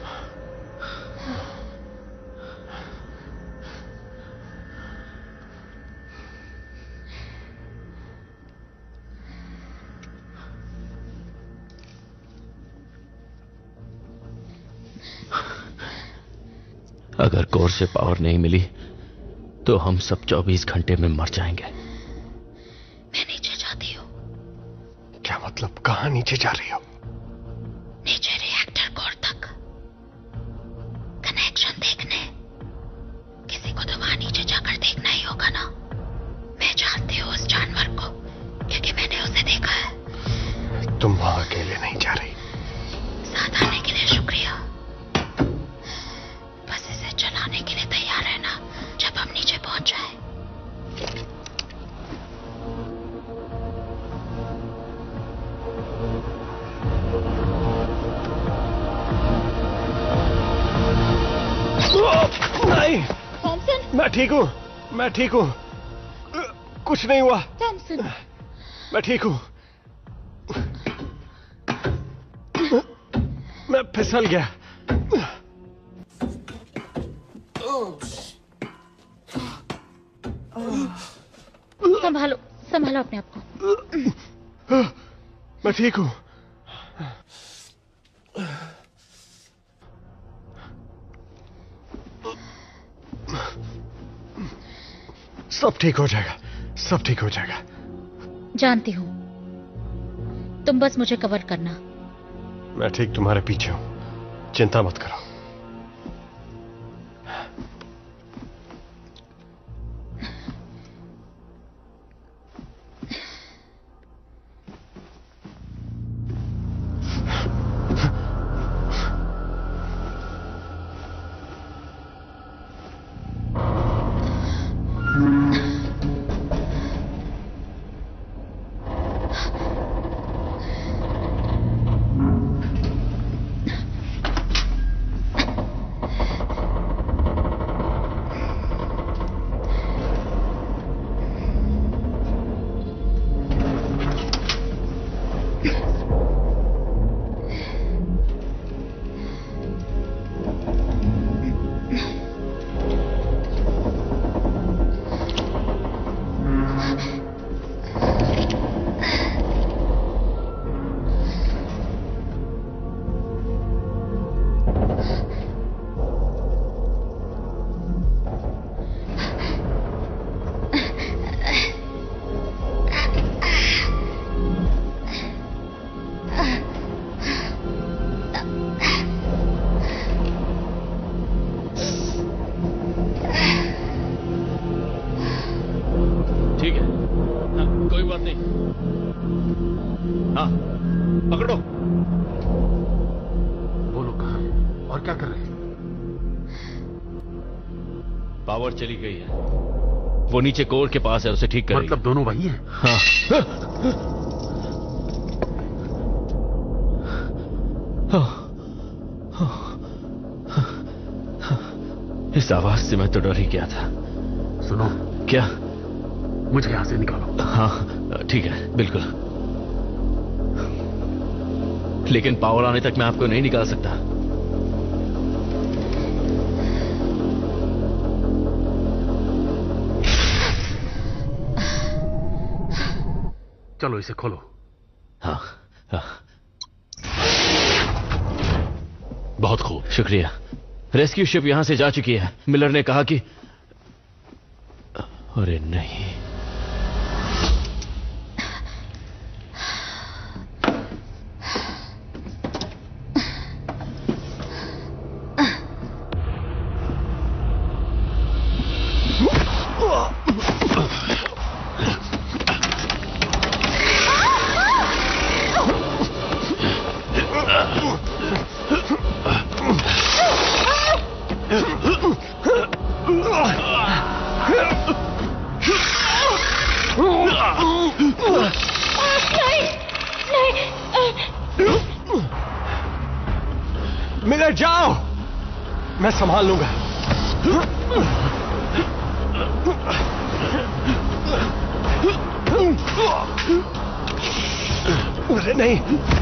Speaker 9: अगर कोर से पावर नहीं मिली तो हम सब 24 घंटे में मर जाएंगे।
Speaker 8: मैं नीचे जाती हूँ।
Speaker 10: क्या मतलब? कहाँ नीचे जा रही हो?
Speaker 8: नीचे रिएक्टर कोर तक कनेक्शन देखने। किसी को तो वहां नीचे जाकर देखना ही होगा ना। मैं जानती हूँ उस जानवर को क्योंकि मैंने उसे देखा है।
Speaker 10: तुम वहां अकेले नहीं जा रही।
Speaker 8: साथ आने के लिए शुक्रिया। बस इसे चलाने के लिए तैयार रहना जब हम नीचे पहुंच जाए।
Speaker 10: नहीं,
Speaker 8: थॉमसन।
Speaker 10: मैं ठीक हूँ, मैं ठीक हूँ, कुछ नहीं हुआ।
Speaker 8: थॉमसन,
Speaker 10: मैं ठीक हूँ। मैं फिसल गया।
Speaker 8: संभालो संभालो अपने आप को।
Speaker 10: मैं ठीक हूँ। सब ठीक हो जाएगा, सब ठीक हो जाएगा।
Speaker 8: जानती हूँ, तुम बस मुझे कवर करना।
Speaker 10: मैं ठीक तुम्हारे पीछे हूं, चिंता मत करो।
Speaker 9: पकड़ो।
Speaker 2: बोलो कहाँ और क्या कर रहे हैं?
Speaker 9: पावर चली गई है, वो नीचे कोर के पास है, उसे ठीक करेंगे।
Speaker 2: मतलब दोनों वही हैं?
Speaker 9: हाँ। इस आवाज से मैं तो डर ही गया था।
Speaker 2: सुनो।
Speaker 9: क्या?
Speaker 2: मुझे यहां से निकालो।
Speaker 9: हाँ ठीक है, बिल्कुल। लेकिन पावर आने तक मैं आपको नहीं निकाल सकता।
Speaker 2: चलो इसे खोलो।
Speaker 9: हाँ, हाँ।
Speaker 13: बहुत खूब,
Speaker 9: शुक्रिया। रेस्क्यू शिप यहां से जा चुकी है। मिलर ने कहा कि... अरे नहीं,
Speaker 10: मिलर जाओ, मैं संभाल लूंगा। अरे नहीं,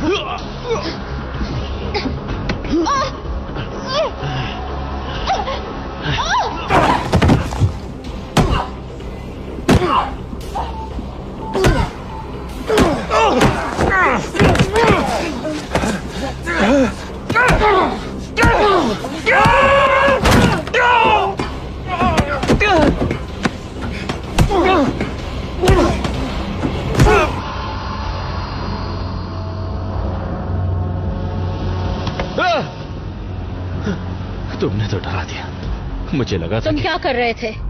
Speaker 9: तुमने तो डरा दिया, मुझे लगा था
Speaker 8: तुम क्या कर रहे थे?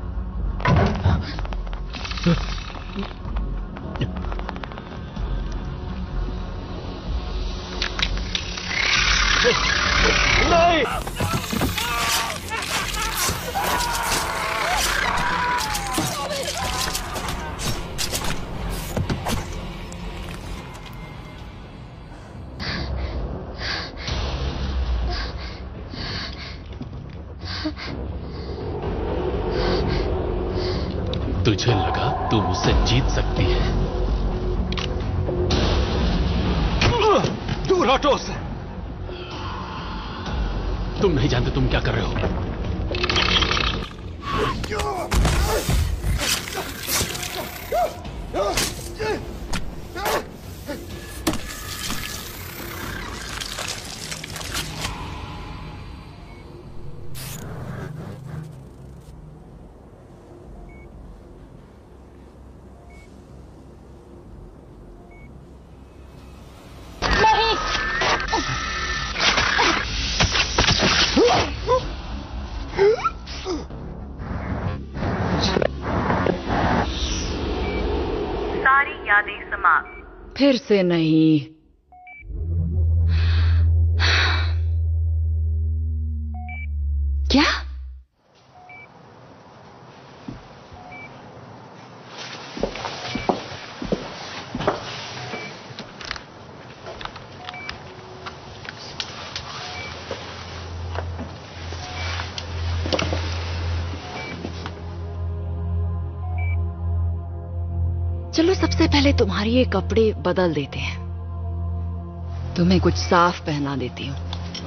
Speaker 10: नहीं,
Speaker 13: तुझे लगा तू मुझसे जीत सकती है?
Speaker 10: दूर हटो से।
Speaker 13: तुम नहीं जानते तुम क्या कर रहे हो।
Speaker 11: सारी यादें समाप्त।
Speaker 3: फिर से नहीं। क्या? चलो सबसे पहले तुम्हारे ये कपड़े बदल देते हैं। तुम्हें कुछ साफ पहना देती हूँ।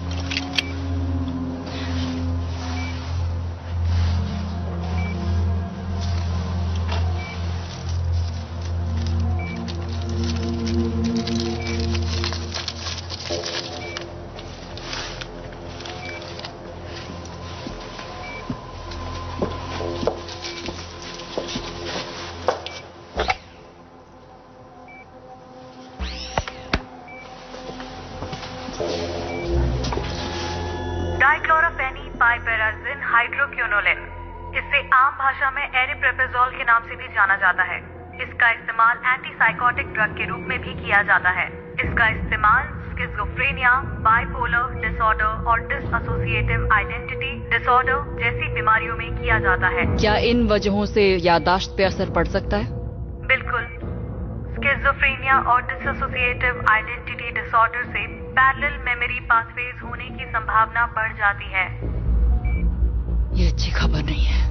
Speaker 11: डाइक्लोरोफेनिपाइपेराजिन हाइड्रोक्विनोलेन, इसे आम भाषा में एरिप्रोपेजोल के नाम से भी जाना जाता है। इसका इस्तेमाल एंटीसाइकोटिक ड्रग के रूप में भी किया जाता है। इसका इस्तेमाल स्किज़ोफ्रेनिया, बाइपोलर डिसऑर्डर और डिसएसोसिएटिव आइडेंटिटी डिसऑर्डर जैसी बीमारियों में किया जाता है।
Speaker 3: क्या इन वजहों से याददाश्त पे असर पड़ सकता है?
Speaker 11: बिल्कुल। स्किज़ोफ्रेनिया और डिसएसोसिएटिव आइडेंटिटी डिसऑर्डर से पैरेलल मेमोरी पाथवेज होने की संभावना बढ़ जाती है।
Speaker 3: ये अच्छी खबर नहीं है।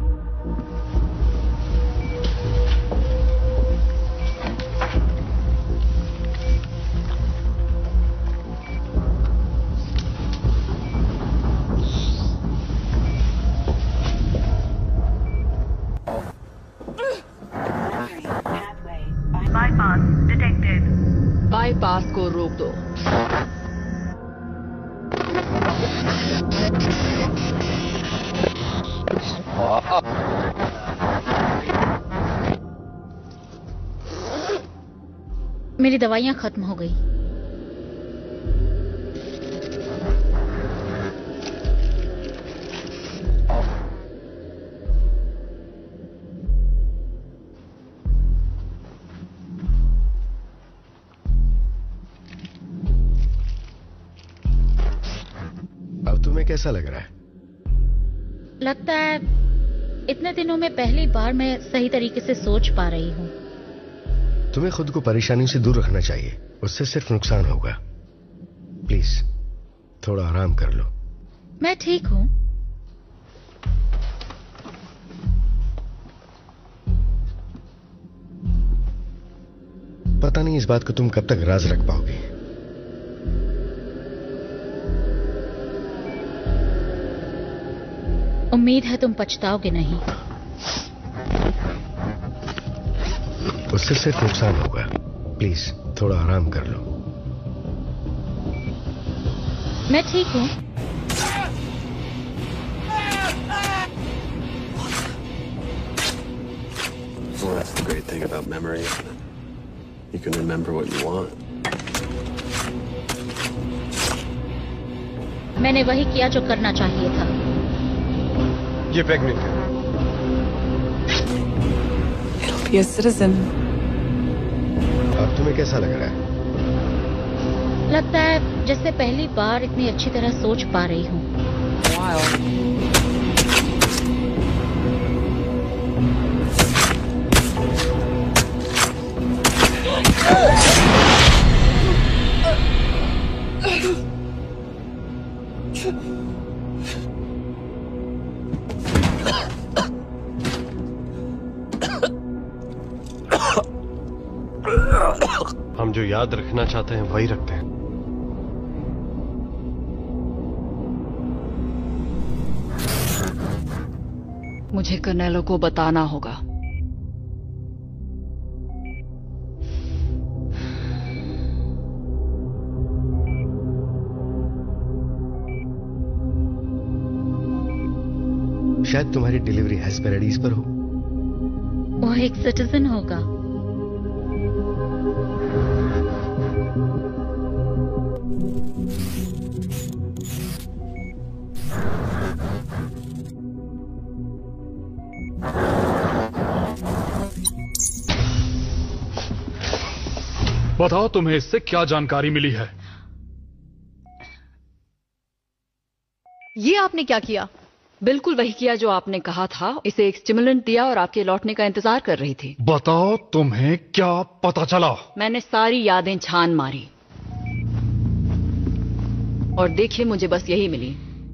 Speaker 11: Bypass detected.
Speaker 3: बाईपास को रोक दो।
Speaker 8: मेरी दवाइयां खत्म हो गई।
Speaker 14: अब तुम्हें कैसा लग रहा है?
Speaker 8: लगता है इतने दिनों में पहली बार मैं सही तरीके से सोच पा रही हूँ।
Speaker 14: तुम्हें खुद को परेशानी से दूर रखना चाहिए, उससे सिर्फ नुकसान होगा। प्लीज थोड़ा आराम कर लो।
Speaker 8: मैं ठीक हूं।
Speaker 14: पता नहीं इस बात को तुम कब तक राज रख पाओगी।
Speaker 8: उम्मीद है तुम पछताओगे नहीं।
Speaker 14: उससे सिर्फ नुकसान होगा। प्लीज थोड़ा आराम कर लो।
Speaker 8: मैं ठीक हूं।
Speaker 16: Well, that's the great thing about memory, isn't it? You can remember what you want.
Speaker 8: मैंने वही किया जो करना चाहिए था।
Speaker 10: ये प्रेग्नेंट है।
Speaker 15: It'll be a citizen.
Speaker 14: अब तुम्हें कैसा लग रहा है?
Speaker 8: लगता है जैसे पहली बार इतनी अच्छी तरह सोच पा रही हूँ।
Speaker 10: हम जो याद रखना चाहते हैं वही रखते हैं।
Speaker 3: मुझे कर्नेलो को बताना होगा।
Speaker 14: शायद तुम्हारी डिलीवरी हेस्पेरिडीज पर हो।
Speaker 8: वो एक सिटीजन होगा।
Speaker 2: बताओ तुम्हें इससे क्या जानकारी मिली है?
Speaker 3: ये आपने क्या किया? बिल्कुल वही किया जो आपने कहा था। इसे एक स्टिमुलेंट दिया और आपके लौटने का इंतजार कर रही थी।
Speaker 2: बताओ तुम्हें क्या पता चला?
Speaker 3: मैंने सारी यादें छान मारी और देखिए मुझे बस यही मिली।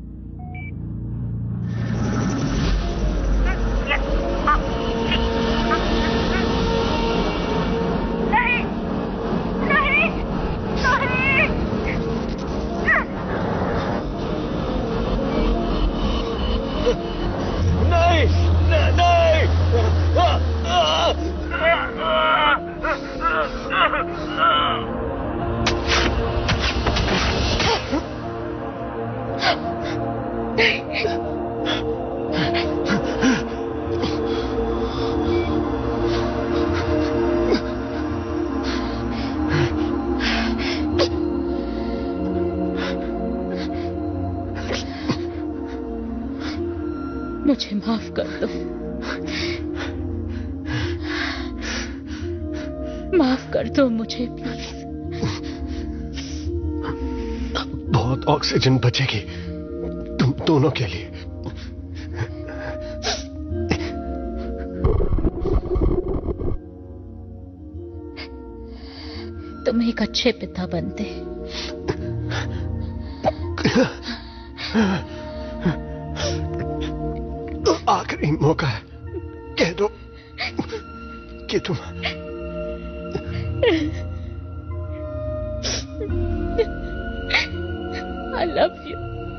Speaker 8: मुझे माफ कर दो। माफ कर दो मुझे प्लीज।
Speaker 10: बहुत ऑक्सीजन बचेगी तुम दोनों के लिए।
Speaker 8: तुम एक अच्छे पिता बनते।
Speaker 10: आखिरी मौका है, कह दो कि तुम
Speaker 8: I love you.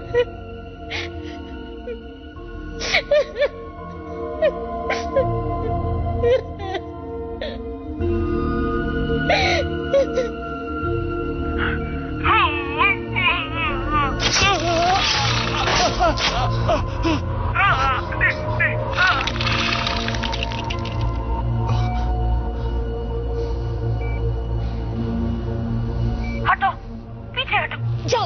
Speaker 11: हटो, पीछे हटो, जाओ।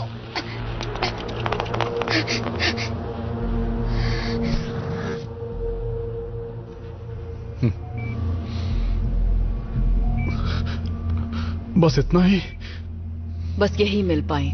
Speaker 2: बस इतना ही?
Speaker 3: बस यही मिल पाई।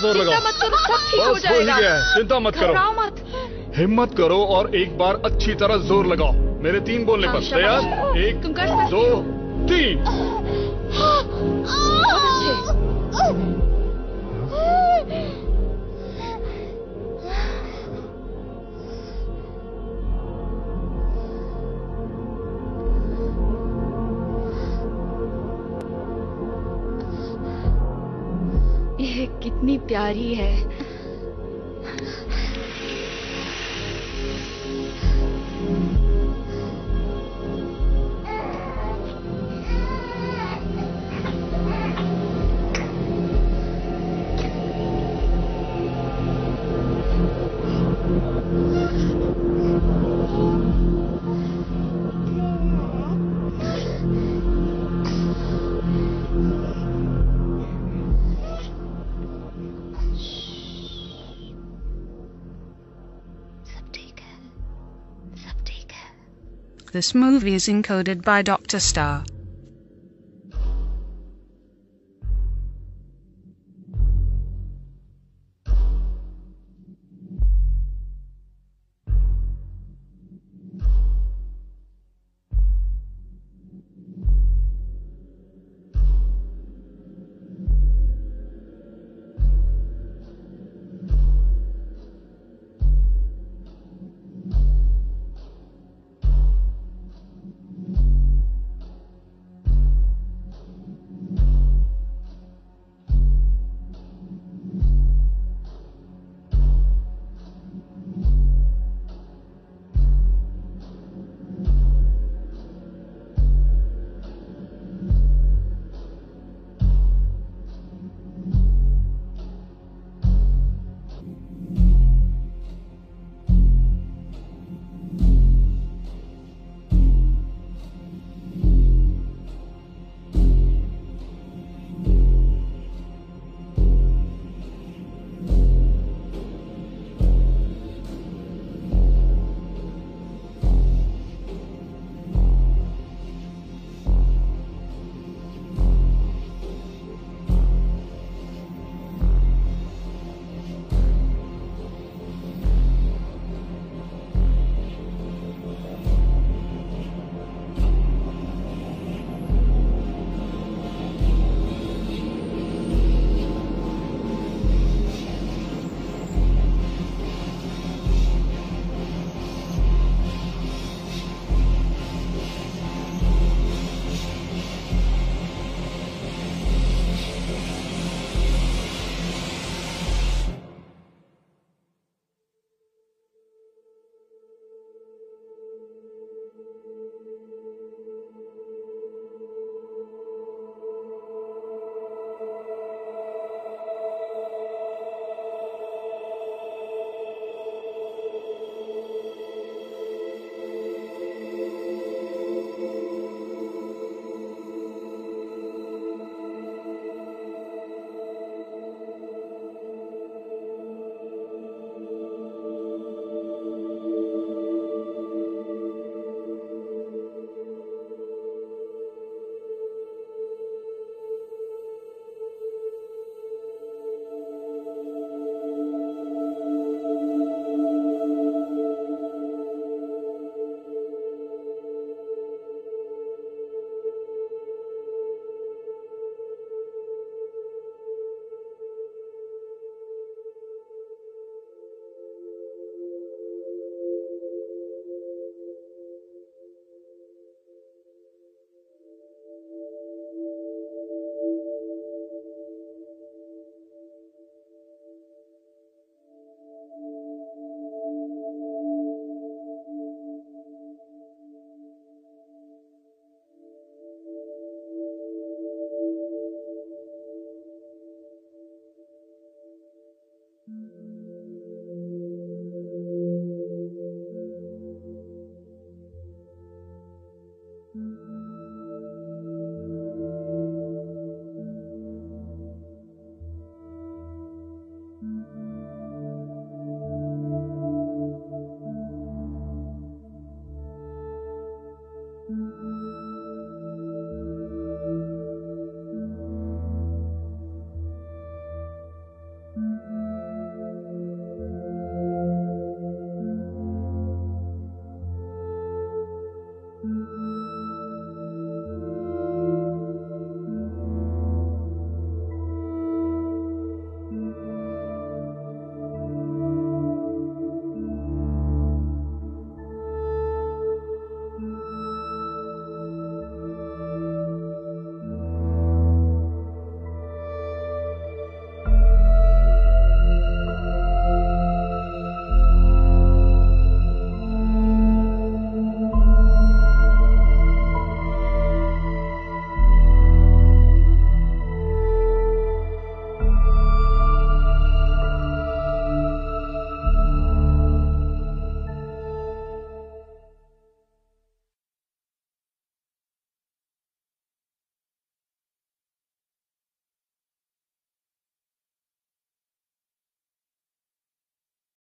Speaker 2: जोर लगाओ।
Speaker 3: चिंता मत करो, सब ठीक हो
Speaker 2: बस हो ही
Speaker 3: जाएगा।
Speaker 2: गया है, चिंता मत करो।
Speaker 3: घबराओ मत।
Speaker 2: हिम्मत करो और एक बार अच्छी तरह जोर लगाओ। मेरे 3 बोलने पर
Speaker 3: शाबाश।
Speaker 2: तैयार? 1
Speaker 3: तुम कर सकते
Speaker 2: 2 3।
Speaker 3: बहुत अच्छे। ये कितनी प्यारी है।
Speaker 1: This movie is encoded by Dr. Star.